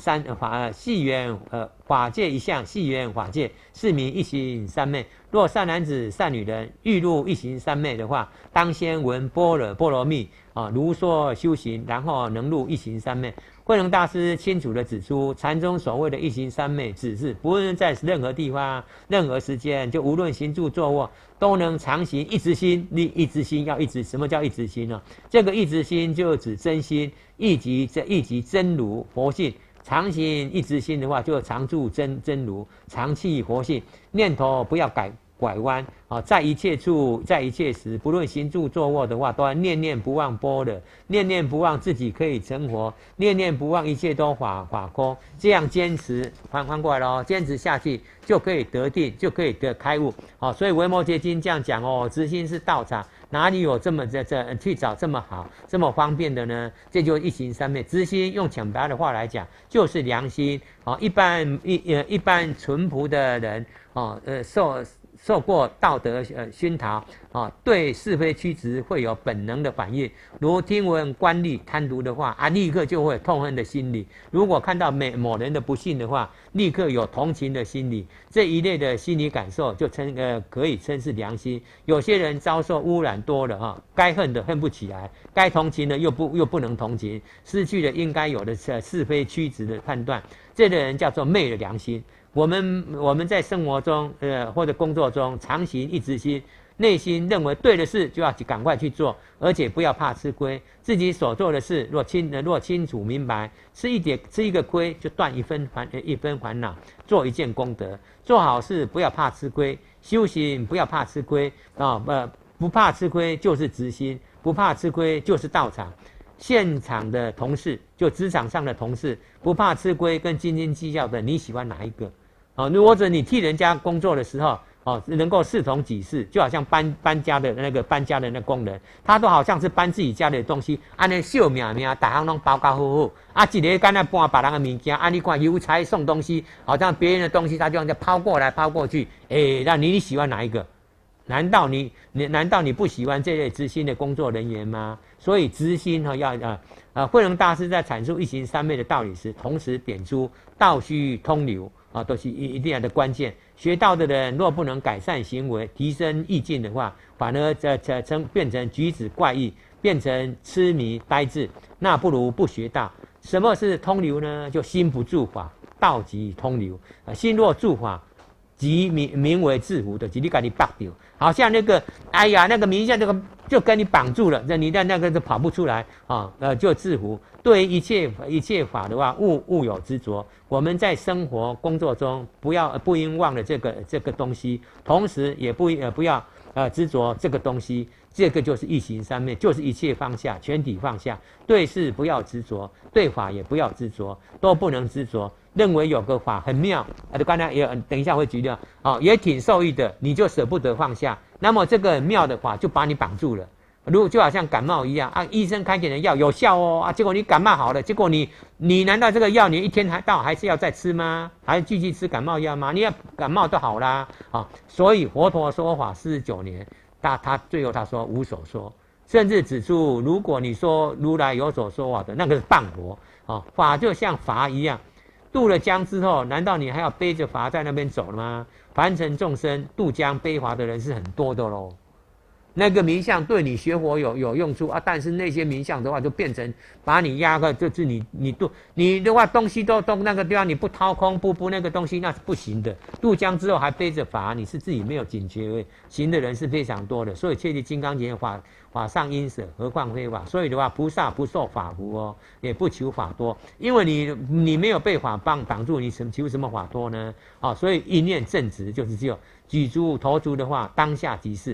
法界一项，细缘法界，是名一行三昧。若善男子、善女人欲入一行三昧的话，当先闻般若波罗蜜啊，如说修行，然后能入一行三昧。慧能大师清楚地指出，禅宗所谓的一行三昧，只是不论在任何地方、任何时间，就无论行住坐卧，都能常行一直心。一直心要一直，什么叫一直心呢？这个一直心就指真心，一即真如佛性。常行一直心的话，就常住真如，常气活性，念头不要拐弯啊，在一切处，在一切时，不论行住坐卧的话，都要念念不忘般若，念念不忘自己可以成佛，念念不忘一切都法空，这样坚持，翻过来咯，坚持下去就可以得定，就可以得开悟。好，所以维摩诘经这样讲哦，直心是道场，哪里有这么去找这么好、这么方便的呢？这就一行三昧。直心用浅白的话来讲，就是良心啊。一般淳朴的人啊，受过道德熏陶啊，对是非曲直会有本能的反应。如听闻官吏贪渎的话啊，立刻就会痛恨的心理；如果看到某人的不幸的话，立刻有同情的心理。这一类的心理感受就可以称是良心。有些人遭受污染多了哈，该恨的恨不起来，该同情的又不能同情，失去了应该有的是非曲直的判断。这类人叫做昧了良心。我们在生活中或者工作中常行一直心，内心认为对的事就要赶快去做，而且不要怕吃亏。自己所做的事若清楚明白，吃一个亏就断一分烦恼，做一件功德。做好事不要怕吃亏，修行不要怕吃亏啊，不怕吃亏就是直心，不怕吃亏就是道场。现场的同事，就职场上的同事，不怕吃亏跟斤斤计较的，你喜欢哪一个？或者你替人家工作的时候，能够视同己事，就好像搬家的那个工人，他都好像是搬自己家里的东西，按那秀命大家拢包搞好好，啊，一个干那搬别人的物件，你看邮差送东西，好像别人的东西他就这样抛过来抛过去，那你喜欢哪一个？难道你不喜欢这类直心的工作人员吗？所以直心慧能大师在阐述一行三昧的道理时，同时点出道须通流啊，都是一定的关键。学道的人若不能改善行为、提升意境的话，反而变成举止怪异，变成痴迷呆滞，那不如不学道。什么是通流呢？就心不住法，道即通流。心若住法，即名为制服的，即你把你绑掉，好像那个那个名相这个就跟你绑住了，你的那个就跑不出来啊，就制服。对于一切法的话，勿有执着。我们在生活工作中不应忘了这个东西，同时也不要执着这个东西。这个就是一行三昧，就是一切放下，全体放下。对事不要执着，对法也不要执着，都不能执着。认为有个法很妙，刚才也等一下会举例也挺受益的，你就舍不得放下。那么这个很妙的法就把你绑住了。就好像感冒一样医生开给的药有效哦结果你感冒好了，结果你难道这个药你一天还是要再吃吗？还继续吃感冒药吗？你要感冒都好啦所以佛陀说法49年。他最后他说无所说，甚至指出，如果你说如来有所说法的，那个是谤佛法就像筏一样，渡了江之后，难道你还要背着筏在那边走了吗？凡尘众生渡江背筏的人是很多的咯。那个名相对你学佛有用处但是那些名相的话就变成把你压个，就是你的话东西都那个地方你不掏空不那个东西那是不行的。渡江之后还背着筏，你是自己没有警觉，行的人是非常多的。所以切记金刚经法上应舍，何况非法。所以的话，菩萨不受法福也不求法多，因为你没有被法绑住，你求什么法多呢？所以一念正直就是只有举足投足的话，当下即是。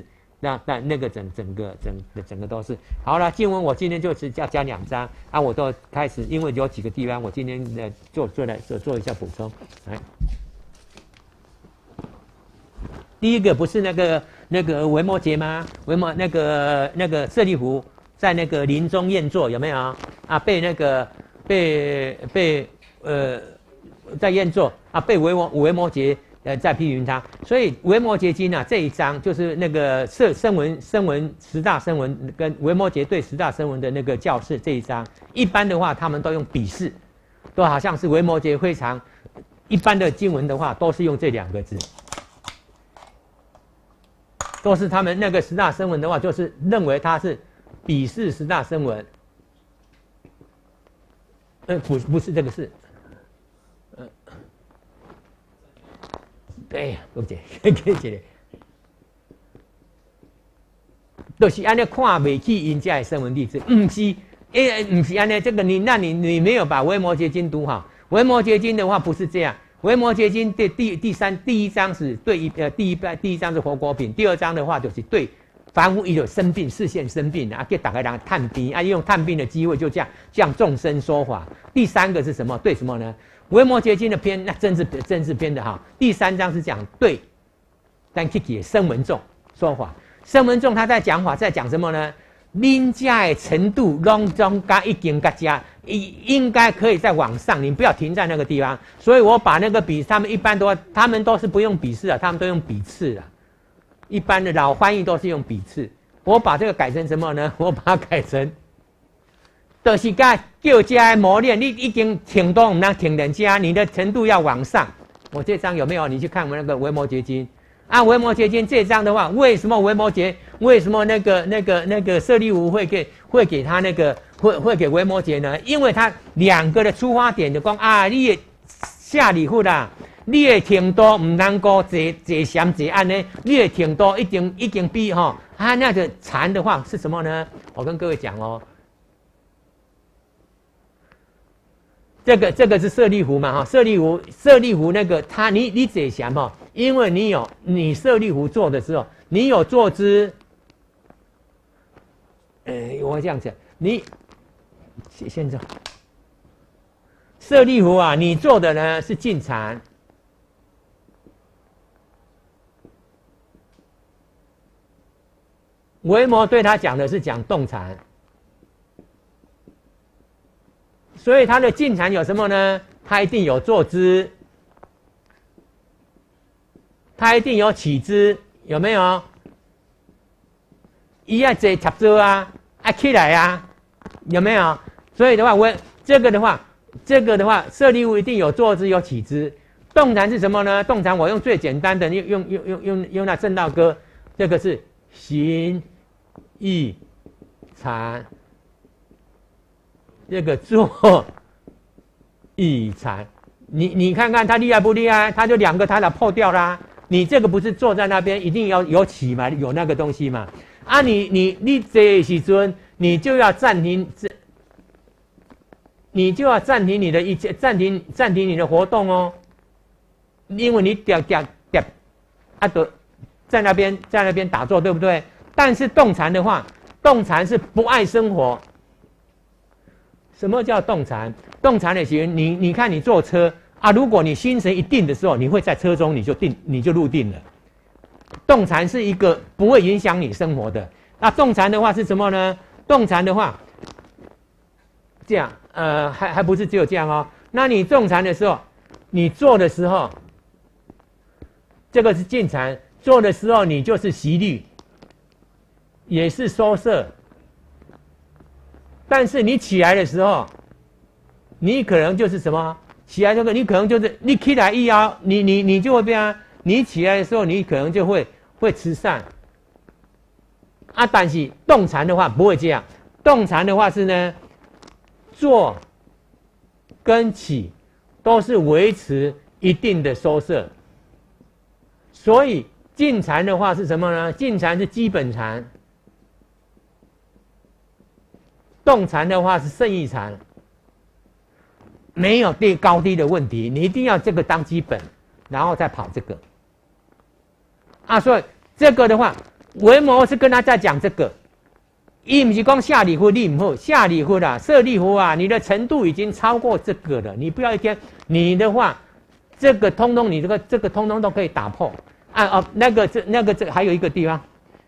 那个整个都是好了。经文我今天就是要讲2章啊，我都开始，因为有几个地方我今天做一下补充。来，第一个不是那个维摩诘吗？那个舍利弗在那个林中宴坐有没有啊？被在宴坐啊，被维摩诘在批评他，所以维摩诘经啊这一章就是那个声闻10大声闻跟维摩诘对10大声闻的那个教示这一章，一般的话他们都用比视，都好像是维摩诘非常一般的经文的话都是用这2个字，都是他们那个10大声闻的话就是认为他是比视10大声闻，不是这个是。哎呀，对不起，就是安尼看不起人家的声闻弟子，不是安尼。这个你没有把维摩诘经读好。维摩诘经的话不是这样，维摩诘经的第一章是对第一章是活果品，第2章的话就是对凡夫一有生病，视线生病啊，给大家人探病啊，用探病的机会就这样众生说法。第3个是什么？对什么呢？维摩诘经的篇，那政治篇的哈，第3章是讲对，但去给声闻众说法。声闻众他在讲法，在讲什么呢？恁家的程度拢总加一经加加，应该可以再往上，你不要停在那个地方。所以我把那个比，他们一般他们都是不用比试的，他们都用比次的。一般的老翻译都是用比次，我把这个改成什么呢？我把它改成。就是叫家的磨练，你已经程度不能听人家，你的程度要往上。我这章有没有？你去看我们那个维摩诘经啊，维摩诘经这章的话，为什么维摩诘？为什么那个舍利弗会给他那个会给维摩诘呢？因为他2个的出发点就讲啊，你的下利弗啦，你的程度不能够坐禅坐安呢，你的程度一定比那个禅的话是什么呢？我跟各位讲哦。这个是舍利弗嘛舍利弗那个你得想因为你舍利弗做的时候，你有坐姿，我这样讲，你先走。舍利弗啊，你做的呢是静禅，维摩对他讲的是讲动禅。所以他的静禅有什么呢？他一定有坐姿，他一定有起姿，有没有？一要坐插座啊，起来啊，有没有？所以的话，这个的话，舍利弗一定有坐姿，有起姿。动禅是什么呢？动禅我用最简单的，用那正道歌，这个是行意禅。这个坐意禅，你看看他厉害不厉害？他就2个他俩破掉啦。你这个不是坐在那边，一定要有起嘛，有那个东西嘛。啊，你这时阵，你就要暂停，你就要暂停你的一切，暂停你的活动哦。因为你都在那边打坐，对不对？但是动禅的话，动禅是不爱生活。什么叫动禅？动禅的行，你看你坐车啊，如果你心神一定的时候，你会在车中你就入定了。动禅是一个不会影响你生活的。那动禅的话是什么呢？动禅的话，这样还不是只有这样哦。那你动禅的时候，你坐的时候，这个是静禅，坐的时候你就是息虑，也是收摄。但是你起来的时候，你可能就是什么？起来这个，你可能就是你起来一摇，你就会变啊。你起来的时候，你可能就会慈善啊。但是动禅的话不会这样，动禅的话是呢，坐跟起都是维持一定的收摄。所以静禅的话是什么呢？静禅是基本禅。动禅的话是圣意禅，没有高低的问题，你一定要这个当基本，然后再跑这个。啊，所以这个的话， 维摩是跟他在讲这个，伊不是讲下里夫利唔好，下里夫啦，舍利弗啊，你的程度已经超过这个了，你不要一天，你的话，这个通通你这个通通都可以打破啊那个还有一个地方，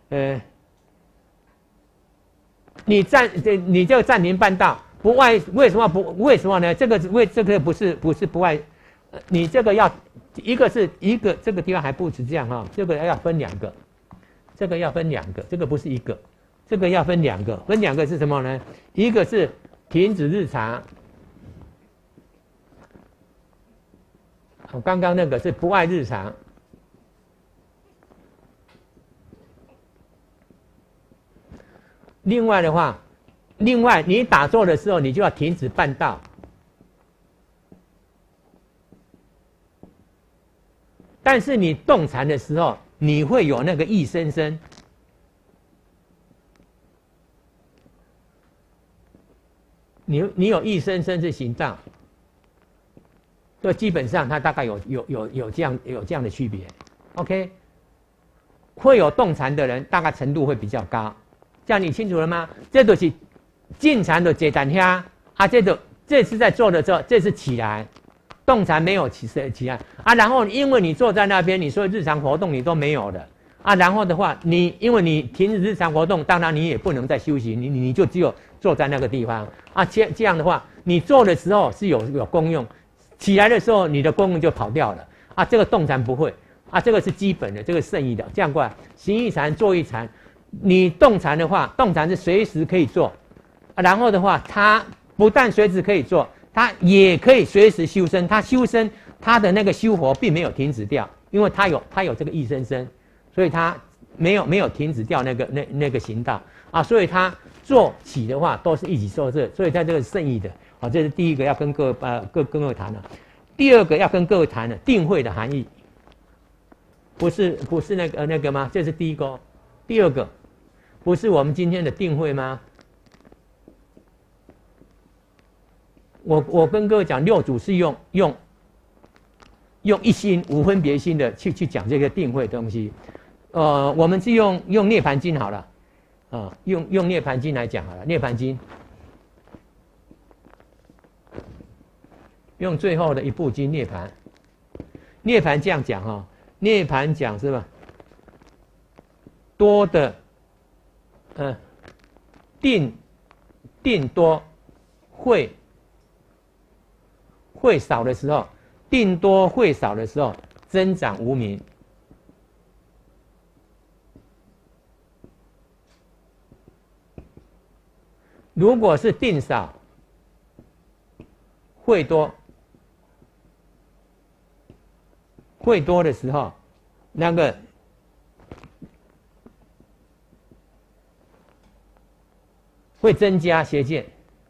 你这个暂停半道不外为什么呢？这个不是不外，你这个要一个这个地方还不止这样哈，这个要分两个，这个要分两个，这个不是一个，这个要分两个，分两个是什么呢？一个是停止日常，刚刚那个是不外日常。另外的话，你打坐的时候，你就要停止半道。但是你动禅的时候，你会有那个意生生。你有意生生是行道，所以基本上它大概有这样的区别。OK， 会有动禅的人，大概程度会比较高。这样你清楚了吗？这都是进禅的阶段下啊，这是在做的时候，这是起来，动禅没有起来啊。然后因为你坐在那边，你说日常活动你都没有了啊。然后的话，因为你停止日常活动，当然你也不能再休息，你就只有坐在那个地方啊。这样的话，你坐的时候是有功用，起来的时候你的功用就跑掉了啊。这个动禅不会啊，这个是基本的，这个圣意的。这样过来，行一禅，坐一禅。你动禅的话，动禅是随时可以做，然后的话，它不但随时可以做，它也可以随时修身。它修身，它的那个修活并没有停止掉，因为它有这个意生生，所以它没有停止掉那个行道啊。所以它做起的话都是一起做这，所以在这个圣意的啊，这是第一个要跟各位谈的。第二个要跟各位谈的定慧的含义，不是那个吗？这是第一个，第二个。不是我们今天的定慧吗？我跟各位讲，六祖是用一心无分别心的去讲这个定慧的东西。我们是用涅盘经好了，啊，用涅盘经来讲好了。涅盘经，用最后的一部经涅盘。涅盘这样讲哈，涅盘讲是吧？多的。定多会少的时候，定多会少的时候，增长无明。如果是定少，会多的时候，那个。会增加邪见，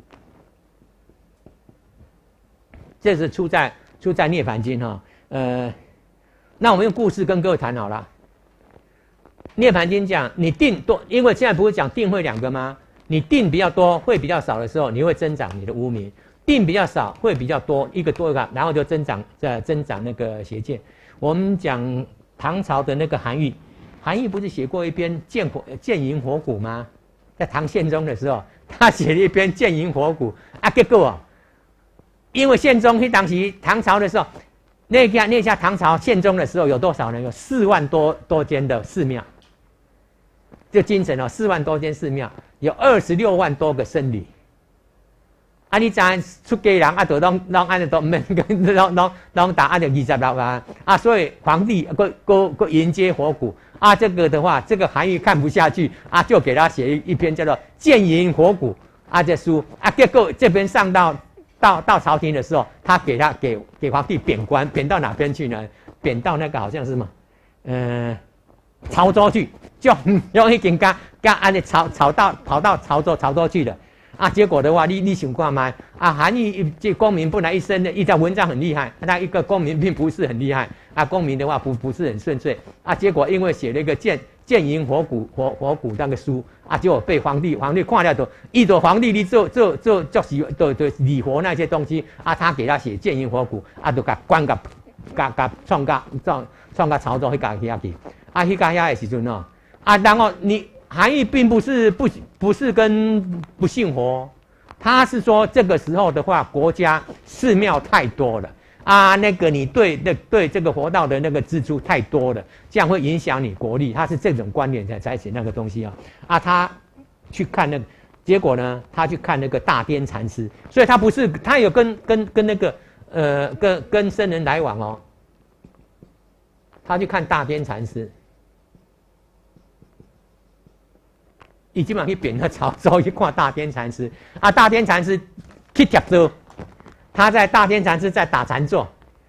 这是出在《涅盘经》哈。那我们用故事跟各位谈好了。《涅盘经》讲你定多，因为现在不是讲定慧两个吗？你定比较多，会比较少的时候，你会增长你的无明；定比较少，会比较多，一个多一个，然后就增长那个邪见。我们讲唐朝的那个韩愈不是写过一篇剑银火骨吗？在唐宪宗的时候，他写了一篇《剑银火骨》啊，结果因为宪宗当时唐朝的时候，那下唐朝宪宗的时候有多少呢？有4万多间的寺庙，就京城4万多间寺庙，有26万多个僧侣。啊，你知出家人啊，都拢按照都免拢打按照26万啊，所以皇帝个迎接火骨。啊，这个的话，这个韩愈看不下去啊，就给他写一篇叫做《剑银火骨》啊这书啊，结果这边上到朝廷的时候，他给皇帝贬官，贬到哪边去呢？贬到那个好像是什么，潮州去，就用一点按的跑到潮州去了。啊，结果的话，你想看吗？啊，韩愈这公民本来一生的一条文章很厉害，他一个公民并不是很厉害啊，公民的话不是很顺遂啊，结果因为写了一个剑银火骨那个书啊，结果被皇帝看了都，一朵皇帝你做礼活那些东西啊，他给他写剑银火骨啊，就给关创到潮州去去啊，去的时阵哦， 啊，然后你韩愈并不是跟不信佛，他是说这个时候的话，国家寺庙太多了啊，那个你对这个佛道的那个支出太多了，这样会影响你国力，他是这种观念才写那个东西啊。啊，他去看那个，结果呢，他去看那个大颠禅师，所以他不是他有跟那个跟僧人来往哦，他去看大颠禅师。伊即嘛去贬到潮州去看大颠禅师，啊，大颠禅师去接州，他在大颠禅师在打禅坐，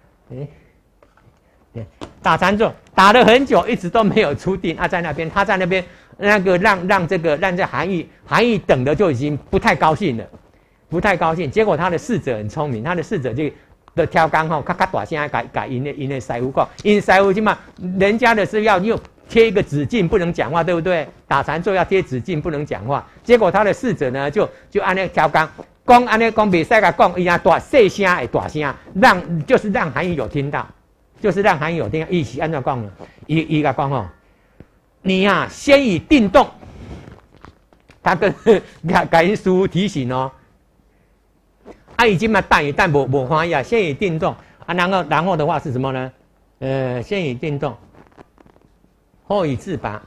打禅坐打了很久，一直都没有出定啊，在那边他在那边那个让这韩愈等的就已经不太高兴了，不太高兴。结果他的侍者很聪明，他的侍者就挑工吼，咔大声改因的师傅讲，因师傅即嘛，人家的是要用。贴一个指镜不能讲话，对不对？打禅坐要贴指镜不能讲话。结果他的侍者呢，就按那条讲按那讲，袂使甲讲，伊啊大细声的大声，就是让韩愈有听到，就是让韩愈有听到。伊是按照讲的，伊甲讲哦，你啊先以定动，他跟因师父提醒哦，啊已经嘛但无欢喜啊，先以定动啊，然后的话是什么呢？先以定动。后以自拔，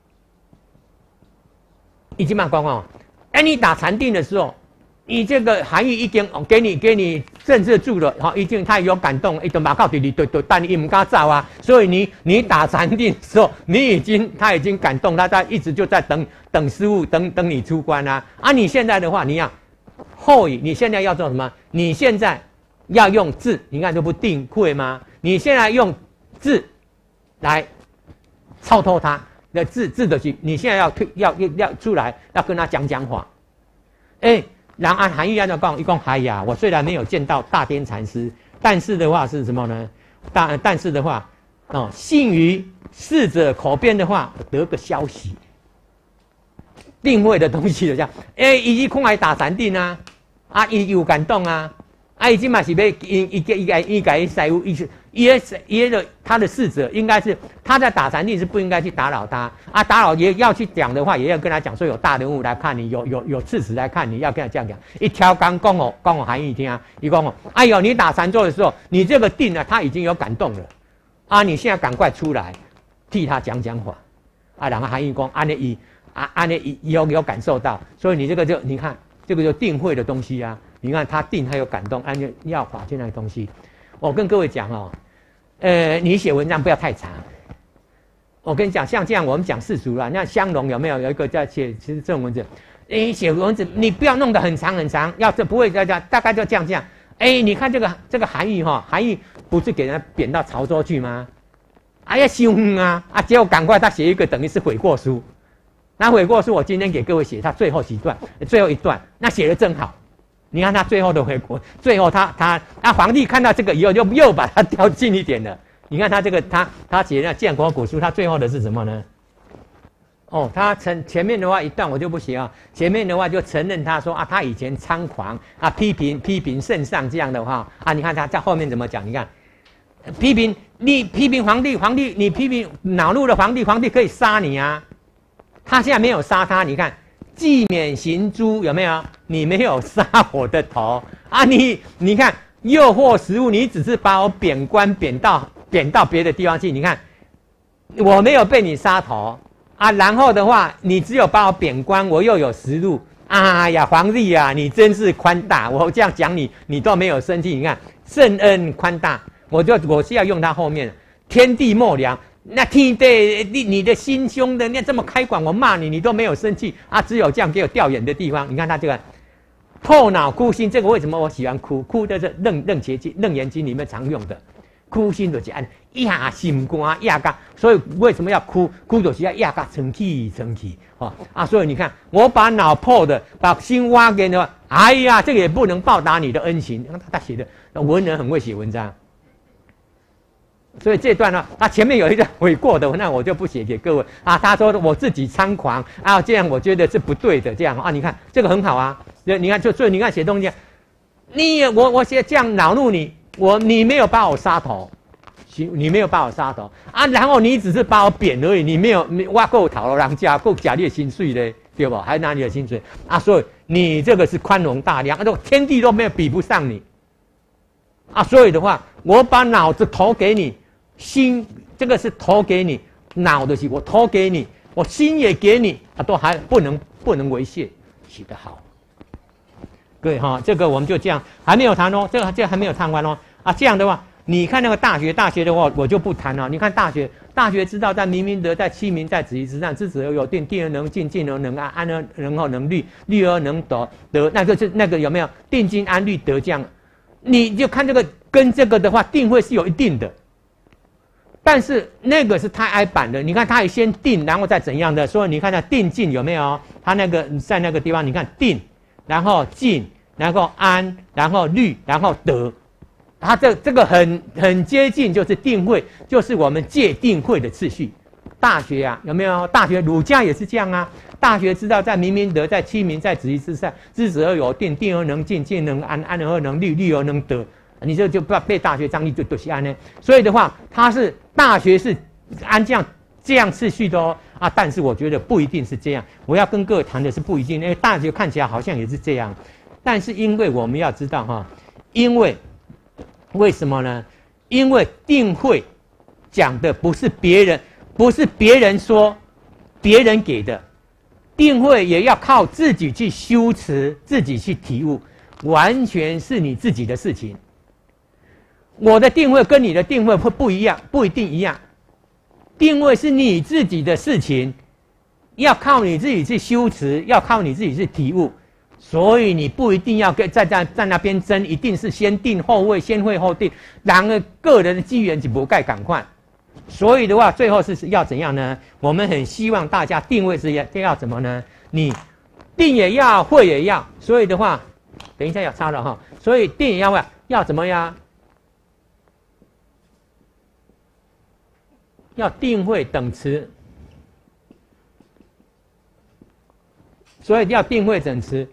已经嘛讲哦，哎，你打禅定的时候，你这个韩愈已经给你镇制住了，已经他有感动，一直马靠地里对，但你唔敢走啊，所以你打禅定的时候，他已经感动，他一直就在等师父等你出关啊，你现在的话，你要后以，你现在要做什么？你现在要用智，你看这不定慧吗？你现在用智来。超脱他的智的去，你现在要出来，要跟他讲话。然后韩愈就讲，一讲，哎呀，我虽然没有见到大颠禅师，但是的话是什么呢？但是的话，信于逝者口边的话，得个消息，定位的东西就这样。伊去看来打禅定啊，伊有感动啊，伊即嘛是要伊改师父意思。他的侍者应该是他在打禅定是不应该去打扰他啊，打扰也要去讲的话，也要跟他讲说有大人物来看你，有刺史来看你，要跟他这样讲。一条刚讲我韩愈听啊，伊讲哦，哎呦，你打禅坐的时候，你这个定啊，他已经有感动了啊，你现在赶快出来替他讲话啊，然后韩愈讲安尼有感受到，所以你这个就你看这个就定慧的东西啊，你看他定他有感动，按照要法这样的东西，我跟各位讲哦。你写文章不要太长。我跟你讲，像这样我们讲世俗啦，那香农有没有一个在写？其实这种文字，写文字你不要弄得很长很长，要这不会大概就这样。你看这个韩愈哈，韩愈不是给人家贬到潮州去吗？哎呀，凶啊！结果赶快他写一个等于是悔过书。那悔过书我今天给各位写他最后一段，那写的真好。你看他最后的回国，最后他皇帝看到这个以后又把他调近一点了。你看他这个他写的建国古书，他最后的是什么呢？他前面的话一段我就不写啊，前面的话就承认他说他以前猖狂批评圣上这样的话你看他在后面怎么讲？你看批评皇帝你批评恼怒的皇帝可以杀你啊，他现在没有杀他，你看。既免行诛有没有？你没有杀我的头你看诱惑食物，你只是把我贬官贬到别的地方去。你看我没有被你杀头然后的话，你只有把我贬官，我又有食禄。哎呀，皇帝啊，你真是宽大！我这样讲你都没有生气。你看圣恩宽大，我是要用它后面天地莫良。那天地，你的心胸的，你这么开广，我骂你都没有生气只有这样给我掉眼的地方。你看他这个透脑哭心，这个为什么我喜欢哭？哭的是楞严经里面常用的，哭心就是压心肝压嘎，所以为什么要哭？哭就是要压嘎成气所以你看我把脑破的，把心挖给的话，哎呀，这个也不能报答你的恩情。他写的文人很会写文章。所以这段呢，他前面有一段悔过的，那我就不写给各位他说我自己猖狂这样我觉得是不对的，这样你看这个很好啊。你看所以你看写东西，我写这样恼怒你，你没有把我杀头， 你没有把我杀头啊，然后你只是把我贬而已，你没有挖够头了，人家够假你的薪水嘞，对不？还拿你的薪水啊，所以你这个是宽容大量，天地都没有比不上你啊，所以的话，我把脑子投给你，心这个是投给你，脑的是我投给你，我心也给你啊，都还不能违宪，写得好。各位哈，这个我们就这样，还没有谈哦，这个还没有谈完哦啊，这样的话。你看那个大学的话，我就不谈了。你看大学之道，在明明德，在亲民，在止于至善。知止而有定，定而能静，静而能安，安而然后能虑，虑而能得，得那个有没有定静安虑得这样？你就看这个跟这个的话，定会是有一定的，但是那个是太矮版的。你看它也先定，然后再怎样的？所以你看它定静有没有？它那个在那个地方，你看定，然后静，然后安，然后虑，然后得。它这个很接近，就是定慧，就是我们戒定慧的次序。大学啊，有没有？大学儒家也是这样啊。大学之道，在明明德，在亲民，在止于至善。知止而有定，定而能静，静能安，安而能虑，虑而能得。你就背大学章义就是安呢。所以的话，它是大学是按这样次序的哦啊。但是我觉得不一定是这样。我要跟各位谈的是不一定，因为大学看起来好像也是这样，但是因为我们要知道哈，为什么呢？因为定慧讲的不是别人说，别人给的，定慧也要靠自己去修持，自己去体悟，完全是你自己的事情。我的定慧跟你的定慧会不一样，不一定一样。定慧是你自己的事情，要靠你自己去修持，要靠你自己去体悟。所以你不一定要在那边争，一定是先定后会，先会后定。然而个人的机缘就不该赶快。所以的话，最后是要怎样呢？我们很希望大家定位是要怎么呢？你定也要，会也要。所以的话，等一下要插了哈。所以定也要怎么样？要定会等持。所以要定会等持。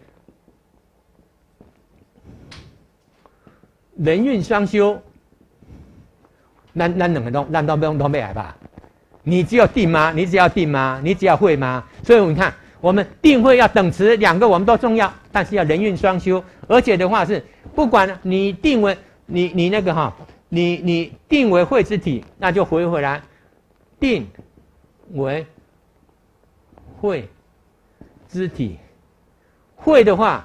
人运双修，咱两个都没来吧？你只有定吗？你只要定吗？你只要会吗？所以你看，我们定会要等持，两个我们都重要，但是要人运双修，而且的话是不管你定为你那个哈，你定为会之体，那就回来，定为会之体，会的话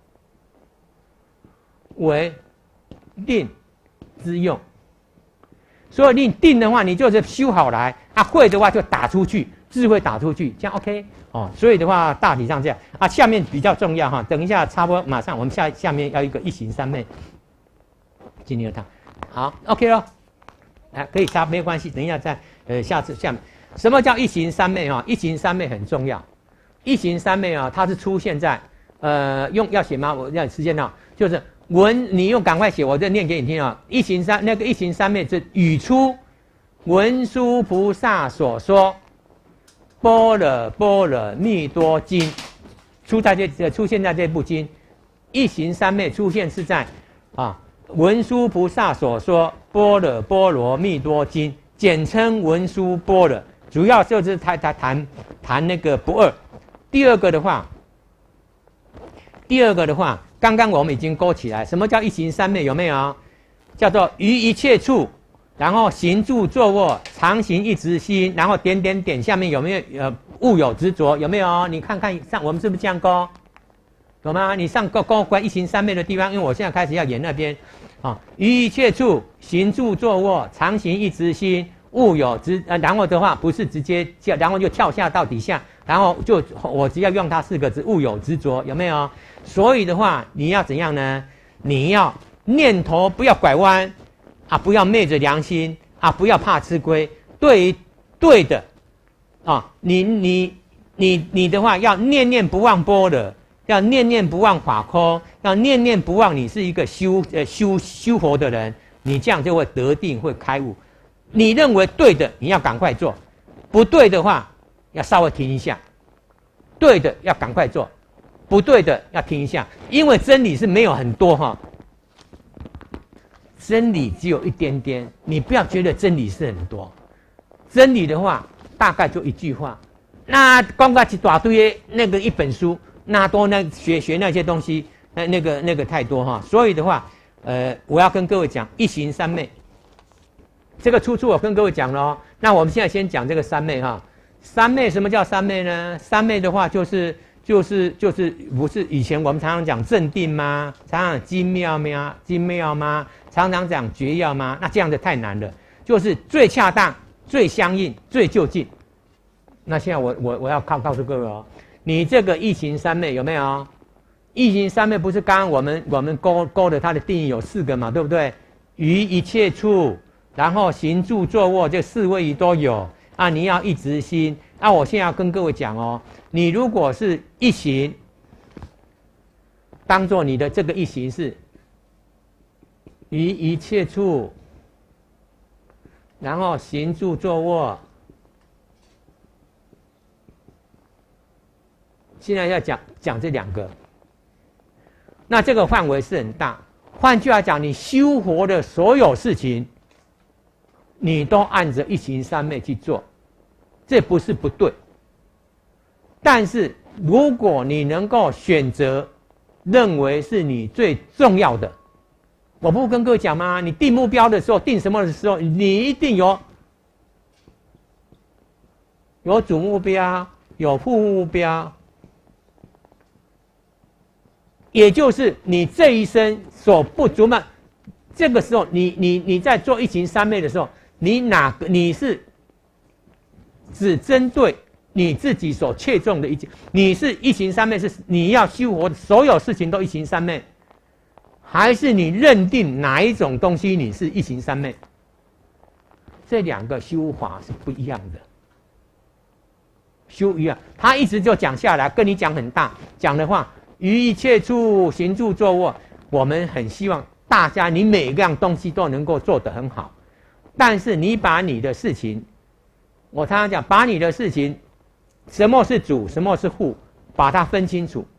为定之用，所以你定的话，你就是修好来啊；会的话就打出去，智慧打出去，这样 OK 哦。所以的话，大体上这样啊。下面比较重要哈，等一下插播，马上我们下面要一个一行三昧，今天的好 OK 咯，可以插没有关系，等一下再下面什么叫一行三昧哈？一行三昧很重要，一行三昧啊，它是出现在要写吗？我要时间了，就是。你赶快写，我再念给你听啊！一行三昧是语出文殊菩萨所说《般若波罗蜜多经》，出现在这部经。一行三昧出现是在文殊菩萨所说《般若波罗蜜多经》，简称文殊般若，主要就是谈那个不二。第二个的话。刚刚我们已经勾起来，什么叫一行三昧？有没有？叫做于一切处，然后行住坐卧，常行一直心，然后点点点，下面有没有物有执着？有没有？你看看上我们是不是这样勾？有吗？你上勾关一行三昧的地方，因为我现在开始要演那边于一切处，行住坐卧，常行一直心，物有执然后的话不是直接然后就跳下到底下，然后我只要用它4个字，物有执着，有没有？所以的话，你要怎样呢？你要念头不要拐弯不要昧着良心不要怕吃亏。对的你的话要念念不忘般若，要念念不忘法空，要念念不忘你是一个修佛的人，你这样就会得定，会开悟。你认为对的，你要赶快做；不对的话，要稍微停一下。对的要赶快做。不对的要听一下，因为真理是没有很多真理只有一点点，你不要觉得真理是很多。真理的话，大概就一句话。那光个一大堆那个一本书，那多那学那些东西，那个太多哈。所以的话，我要跟各位讲一行三昧。这个出处我跟各位讲了哦。那我们现在先讲这个三昧哈。三昧什么叫三昧呢？三昧的话就是不是以前我们常常讲正定吗？常常讲精妙吗？常常讲绝要吗？那这样的太难了，就是最恰当、最相应、最就近。那现在我要告诉各位哦，你这个一行三昧有没有？一行三昧不是刚刚我们勾的它的定义有4个嘛，对不对？于一切处，然后行住坐卧这4位仪都有啊，你要一直心。那我现在要跟各位讲哦，你如果是一行，当做你的这个一行是于一切处，然后行住坐卧。现在要讲这2个，那这个范围是很大。换句话讲，你修活的所有事情，你都按着一行三昧去做，这不是不对。但是如果你能够选择认为是你最重要的，我不跟各位讲吗？你定目标的时候，定什么的时候，你一定有主目标，有副目标。也就是你这一生所不足嘛，这个时候你在做一行三昧的时候，你是只针对你自己所切中的你是一行三昧是你要修活所有事情都一行三昧，还是你认定哪一种东西你是一行三昧？这2个修法是不一样的。修一样，他一直就讲下来，跟你讲很大，讲的话。于一切处行住坐卧，我们很希望大家你每一样东西都能够做得很好，但是你把你的事情，我常常讲，把你的事情，什么是主，什么是副，把它分清楚。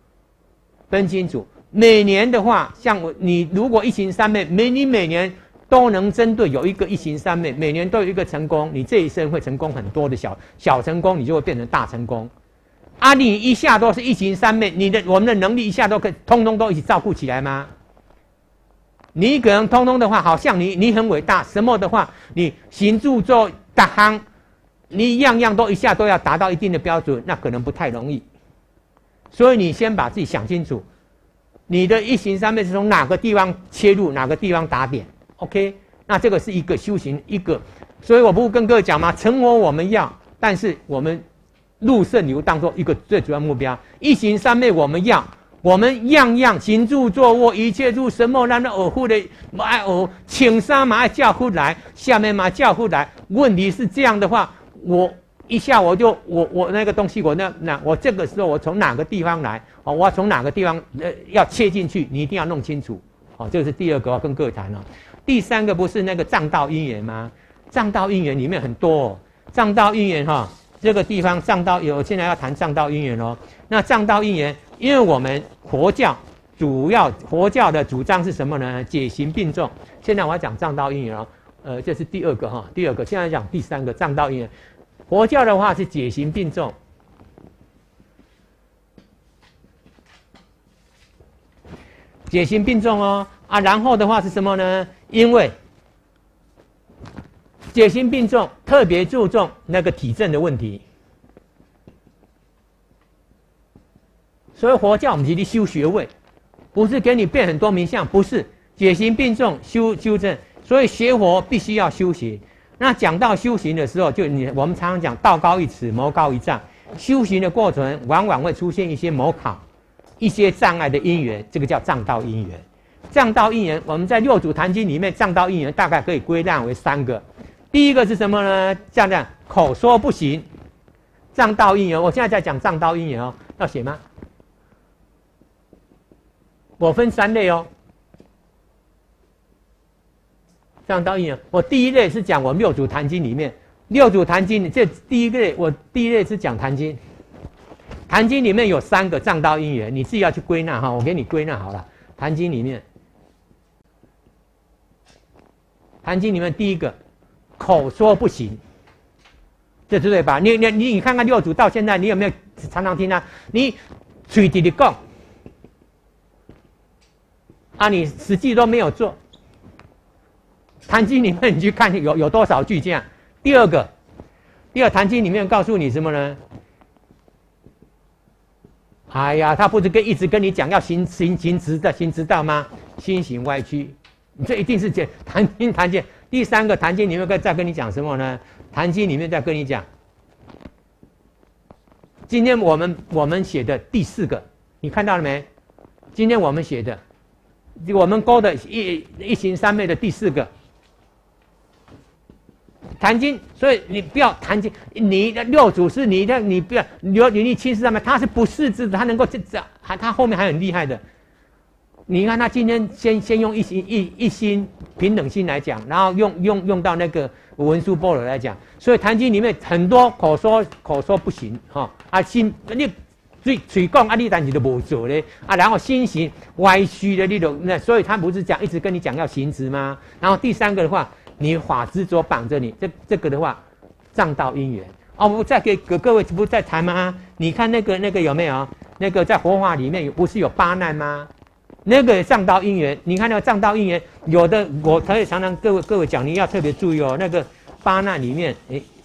每年的话，像你如果一行三昧，你每年都能针对有一个一行三昧，每年都有一个成功，你这一生会成功很多的小成功，你就会变成大成功。啊，你一下都是一行三昧，我们的能力一下都可以通通都一起照顾起来吗？你一个人通通的话，好像你很伟大，什么的话，你行住坐打行，你样样都一下都要达到一定的标准，那可能不太容易。所以你先把自己想清楚，你的一行三昧是从哪个地方切入，哪个地方打点 ，OK？ 那这个是一个修行一个，所以我不跟各位讲吗？成佛我们要，但是我们。入圣流当做一个最主要目标，一行三昧我们样样行住坐卧一切处，什么咱的耳护的爱耳，请上马叫呼来，下面马叫呼来。问题是这样的话，我一下我那个东西我这个时候我从哪个地方来？我要从哪个地方要切进去？你一定要弄清楚。这是第2个要跟各位谈。第3个不是那个藏道因缘吗？藏道因缘里面很多藏道因缘这个地方藏道我现在要谈藏道因缘哦。那藏道因缘，因为我们佛教的主张是什么呢？解行并重。现在我要讲藏道因缘哦。这是第2个第2个，现在讲第3个藏道因缘。佛教的话是解行并重。解行并重哦然后的话是什么呢？因为解行并重，特别注重那个体证的问题。所以佛教我们是修学位，不是给你变很多名相，不是解行并重修正。所以学佛必须要修行。那讲到修行的时候，我们常常讲道高一尺，魔高一丈。修行的过程往往会出现一些魔考、一些障碍的因缘，这个叫障道因缘。障道因缘，我们在六祖坛经里面，障道因缘大概可以归纳为3个。第一个是什么呢？这样口说不行，障道因缘。我现在在讲障道因缘要写吗？我分3类障道因缘。我第1类是讲我六祖坛经里面，六祖坛经这第一类，我第1类是讲坛经。坛经里面有3个障道因缘，你自己要去归纳我给你归纳好了。坛经里面， 坛经里面第一个，口说不行，这对吧？你看看六祖到现在，你有没有常常听啊？你嘴里的讲，啊，你实际都没有做。坛经里面你去看有多少句这样？第二坛经里面告诉你什么呢？哎呀，他不是一直跟你讲要行直道吗？心行歪曲，这一定是坛经。第三个坛经里面再跟你讲什么呢？坛经里面再跟你讲，今天我们写的第四个，你看到了没？今天我们写的，我们勾的一行三昧的第四个。坛经，所以你不要坛经，你的六祖是你的，你不要你亲师上面，他是不识字的，他能够他后面还很厉害的。你看他今天先用一心平等心来讲，然后用到那个文殊般若来讲，所以坛经里面很多口说不行哈啊心你嘴讲啊你但是都无做咧啊，然后心行歪曲的那种，那所以他不是一直跟你讲要行直吗？然后第三个的话。你法执着绑着你，这个的话，障道因缘。哦，我再给各位不再谈吗？你看那个有没有？那个在佛法里面不是有八难吗？那个障道因缘，你看那个障道因缘，有的我可以常常各位讲，你要特别注意哦。那个八难里面，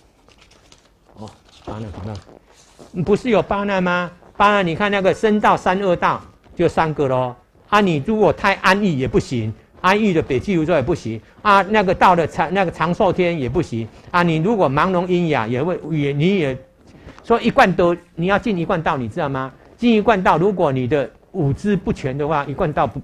八难，不是有八难吗？八难，你看那个生道、三恶道就三个咯。啊，你如果太安逸也不行。安逸的北俱泸州也不行啊，那个到了长寿天也不行啊。你如果盲聋喑哑你也说一贯都你要进一贯道，你知道吗？进一贯道，如果你的五肢不全的话，一贯道不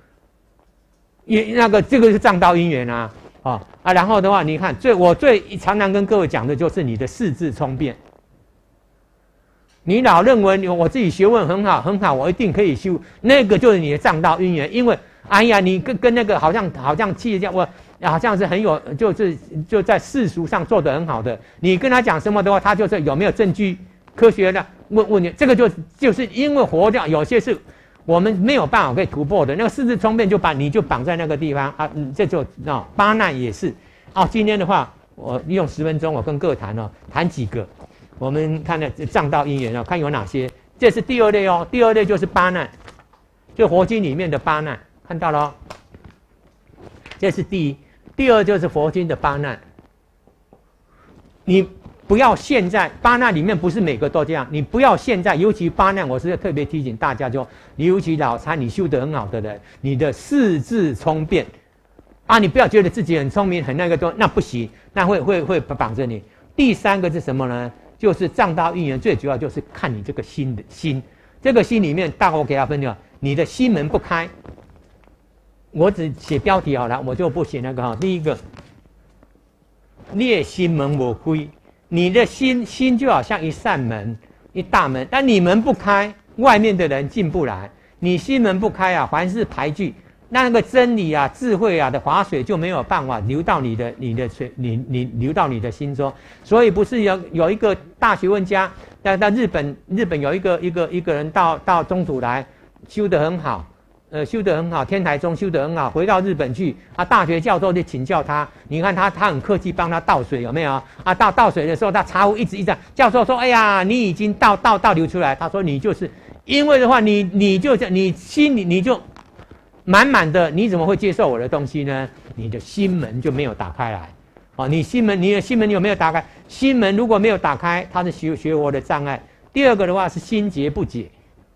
这个是障道因缘啊然后的话，你看我最常常跟各位讲的就是你的四字聪辩。你老认为我自己学问很好，我一定可以修，那个就是你的障道因缘，因为。哎呀，你跟那个好像企业家，我好像是很有，就在世俗上做得很好的。你跟他讲什么的话，他就是有没有证据、科学的问你，这个就是因为佛教有些是我们没有办法可以突破的。那个四字聪辩你就绑在那个地方啊，这就八难也是。今天的话，我利用10分钟，我跟各位谈几个，我们看的障道因缘看有哪些。这是第二类哦，第二类就是八难，就佛经里面的八难。看到了哦，这是第一。第二就是佛经的八难。你不要现在八难里面不是每个都这样，你不要现在，尤其八难，我是特别提醒大家，你尤其老参，你修得很好的人，你的四字聪辩你不要觉得自己很聪明，很那个那不行，那会绑着你。第三个是什么呢？就是障道因缘，最主要就是看你这个心，这个心里面，大伙给他分掉，你的心门不开。我只写标题好了，我就不写那个第一个，列心门我归，你的心就好像一扇门，一大门，但你门不开，外面的人进不来。你心门不开凡是排拒，那个真理智慧的华水就没有办法流到你的水，你流到你的心中。所以不是有一个大学问家，到日本有一个人到中土来，修得很好。修得很好，天台宗修得很好，回到日本去，大学教授就请教他，你看他很客气，帮他倒水，有没有倒水的时候，他茶壶一直教授说，哎呀，你已经倒流出来。他说你就是因为的话，你心里你就满满的，你怎么会接受我的东西呢？你的心门就没有打开来。你的心门有没有打开？心门如果没有打开，它是学佛的障碍。第二个的话是心结不解。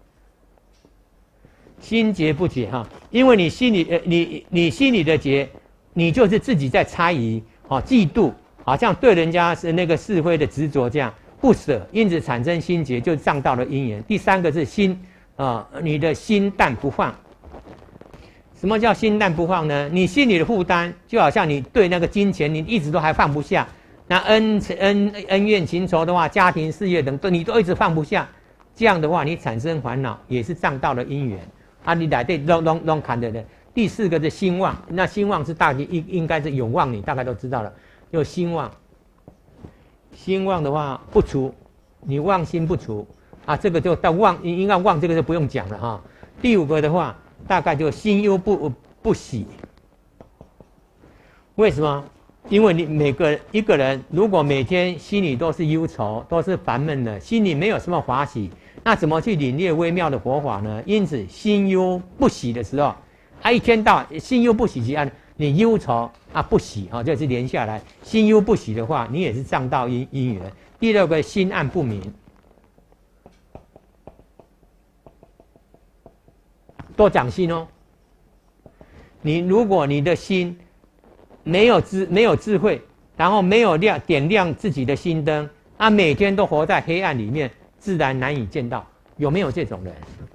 心结不解因为你心里你心里的结，你就是自己在猜疑嫉妒，好像对人家是那个是非的执着，这样不舍，因此产生心结，就障道的因缘。第三个是心你的心淡不放。什么叫心淡不放呢？你心里的负担，就好像你对那个金钱，你一直都还放不下。那恩怨情仇的话，家庭事业等，你都一直放不下。这样的话，你产生烦恼，也是障道的因缘。你来对弄看的人。第四个是心妄，那心妄是大体应该是有妄，你大概都知道了。有心妄，心妄的话不除，你妄心不除这个就到妄，应该妄这个就不用讲了第五个的话，大概就心忧不喜。 为什么？因为你一个人，如果每天心里都是忧愁，都是烦闷的，心里没有什么欢喜，那怎么去领略微妙的佛法呢？因此，心忧不喜的时候，一天到晚心忧不喜即安，你忧愁不喜就是连下来，心忧不喜的话，你也是障道因缘。第六个，心暗不明，多讲心哦。你如果你的心没有智慧，然后没有点亮自己的心灯，每天都活在黑暗里面，自然难以见到。有没有这种人？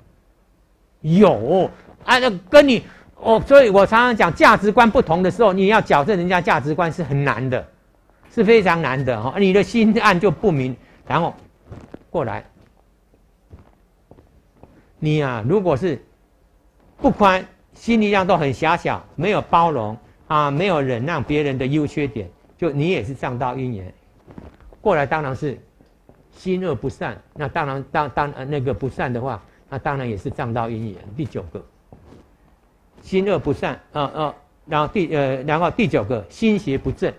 有那跟你所以我常常讲，价值观不同的时候，你要矫正人家价值观是很难的，是非常难的你的心暗就不明，然后过来，你如果是不宽，心力量都很狭小，没有包容没有忍让别人的优缺点，就你也是障道因缘。过来当然是心恶不善，那当然那个不善的话，那当然也是障道因缘。第九个，心恶不善然后第九个，心邪不正。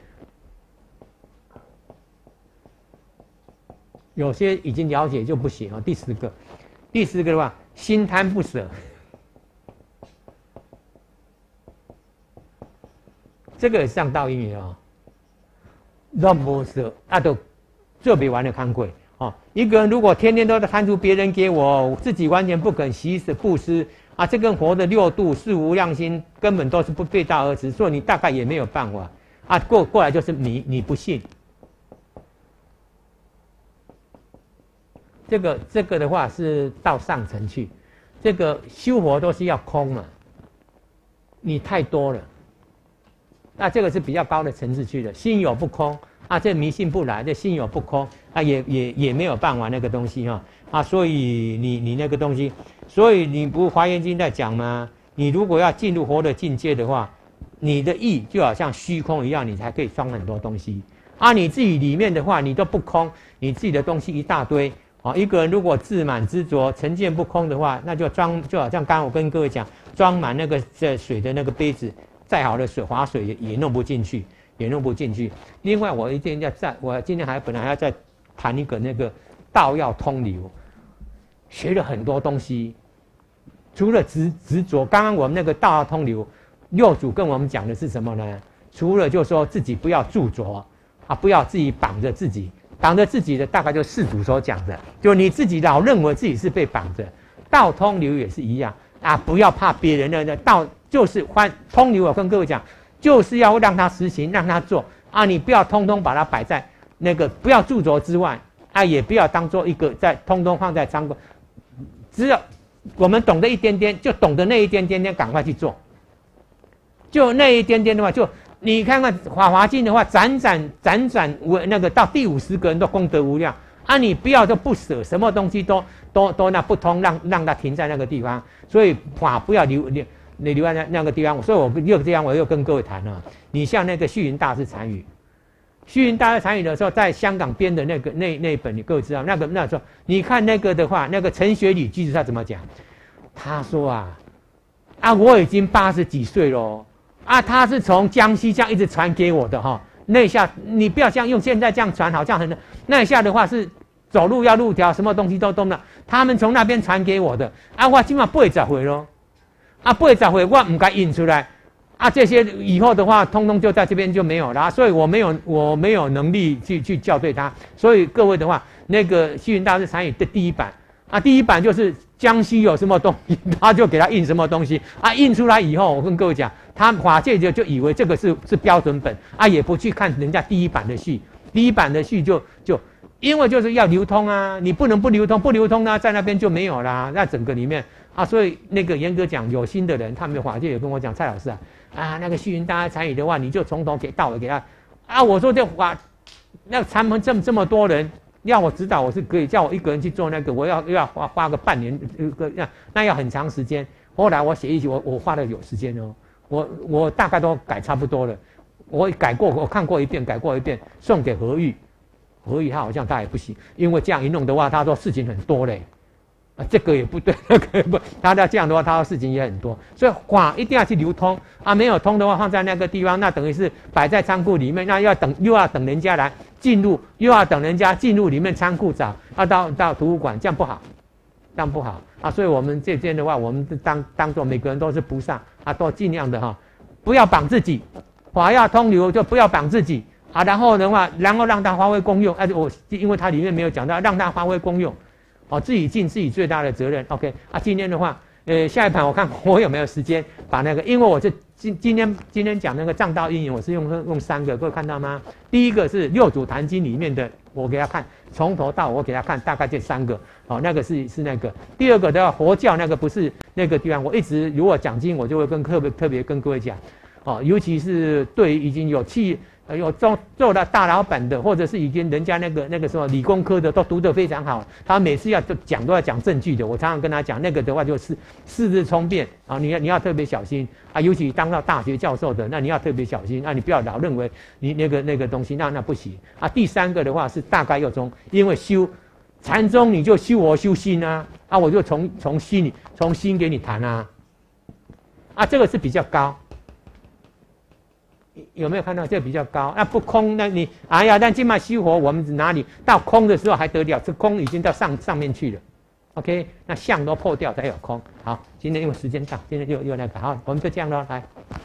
有些已经了解就不行第十个的话，心贪不舍。这个上道因缘都不舍，都做不完的康贵一个人如果天天都在贪图别人给我，自己完全不肯惜舍布施这跟活的六度四无量心根本都是不背道而驰，所以你大概也没有办法过来就是你不信。这个的话是到上层去，这个修佛都是要空嘛，你太多了。那这个是比较高的层次去的，心有不空这迷信不来，这心有不空也没有办法那个东西所以你那个东西，所以你不华严经在讲吗？你如果要进入佛的境界的话，你的意就好像虚空一样，你才可以装很多东西你自己里面的话，你都不空，你自己的东西一大堆一个人如果自满执着成见不空的话，那就好像刚刚我跟各位讲，装满那个水的那个杯子，再好的华水也弄不进去，另外我今天本来还要再谈一个那个道要通流，学了很多东西，除了执着，刚刚我们那个道要通流，六祖跟我们讲的是什么呢？除了就是说自己不要著着不要自己绑着自己的，大概就世祖所讲的，就你自己老认为自己是被绑着。道通流也是一样不要怕别人的道，就是通流。我跟各位讲，就是要让他实行，让他做你不要通通把它摆在那个不要著着之外也不要当做一个通通放在仓库，只有我们懂得一点点，就懂得那一点点，赶快去做。就那一点点的话，就你看看《法华经》的话，辗转那个到第50个人都功德无量你不要就不舍，什么东西都那不通，让它停在那个地方。所以法不要留在那个地方。所以我又跟各位谈你像那个虚云大师禅语，虚云大师禅语的时候，在香港编的那本，你各位知道那时候，你看那个的话，那个陈学礼居士他怎么讲？他说我已经80几岁了他是从江西这样一直传给我的那下你不要像用现在这样传，好像很那下的话是走路要路条，什么东西都懂了。他们从那边传给我的我起码80回咯80回我不该印出来这些以后的话，通通就在这边就没有了所以我没有能力去校对它。所以各位的话，那个虚云大师禅语的第一版第一版就是江西有什么东西，他就给他印什么东西印出来以后，我跟各位讲，他法界就以为这个是标准本也不去看人家第一版的序，第一版的序就因为就是要流通你不能不流通在那边就没有啦，那整个里面所以那个严格讲，有心的人，他们的法界也跟我讲，蔡老师那个虚云大师禅语的话，你就从头到尾给他我说这法那禅门这么多人。要我指导，我是可以叫我一个人去做那个，我要花个半年，那要很长时间。后来我写一写，我花了有时间我大概都改差不多了。我改过，我看过一遍，改过一遍，送给何玉他好像他也不行，因为这样一弄的话，他说事情很多嘞啊，这个也不对，那个也不，他要这样的话，他的事情也很多，所以法一定要去流通啊，没有通的话，放在那个地方，那等于是摆在仓库里面，那又要等人家来进入，又要等人家进入里面仓库找，要到图书馆，这样不好，这样不好啊，所以我们这边的话，我们当做每个人都是菩萨啊，都尽量的哈，不要绑自己，法要通流就不要绑自己啊，然后的话，然后让它发挥功用，因为它里面没有讲到，让它发挥功用。哦，自己尽自己最大的责任。OK 啊，今天的话，下一盘我看我有没有时间把那个，因为我是今天讲那个藏道因缘，我是用3个，各位看到吗？第一个是六祖坛经里面的，我给他看，从头到我给他看，大概这3个。哦，那个是那个。第二个的话，佛教那个不是那个地方，我一直如果讲经，我就会特别跟各位讲。哦，尤其是对已经有做了大老板的，或者是已经人家那个什么理工科的都读得非常好，他每次都要讲证据的。我常常跟他讲，那个的话就是四字聪辩啊，你要特别小心啊，尤其当到大学教授的，那你要特别小心啊，你不要老认为你那个东西那不行啊。第3个的话是大概要因为修禅宗你就修我修心啊，我就从心给你谈啊，这个是比较高。有没有看到这个比较高？那不空，那你但今嘛修佛，我们哪里到空的时候还得了？这空已经到上面去了。OK， 那相都破掉才有空。好，今天因为时间到，今天又那个好，我们就这样咯，来。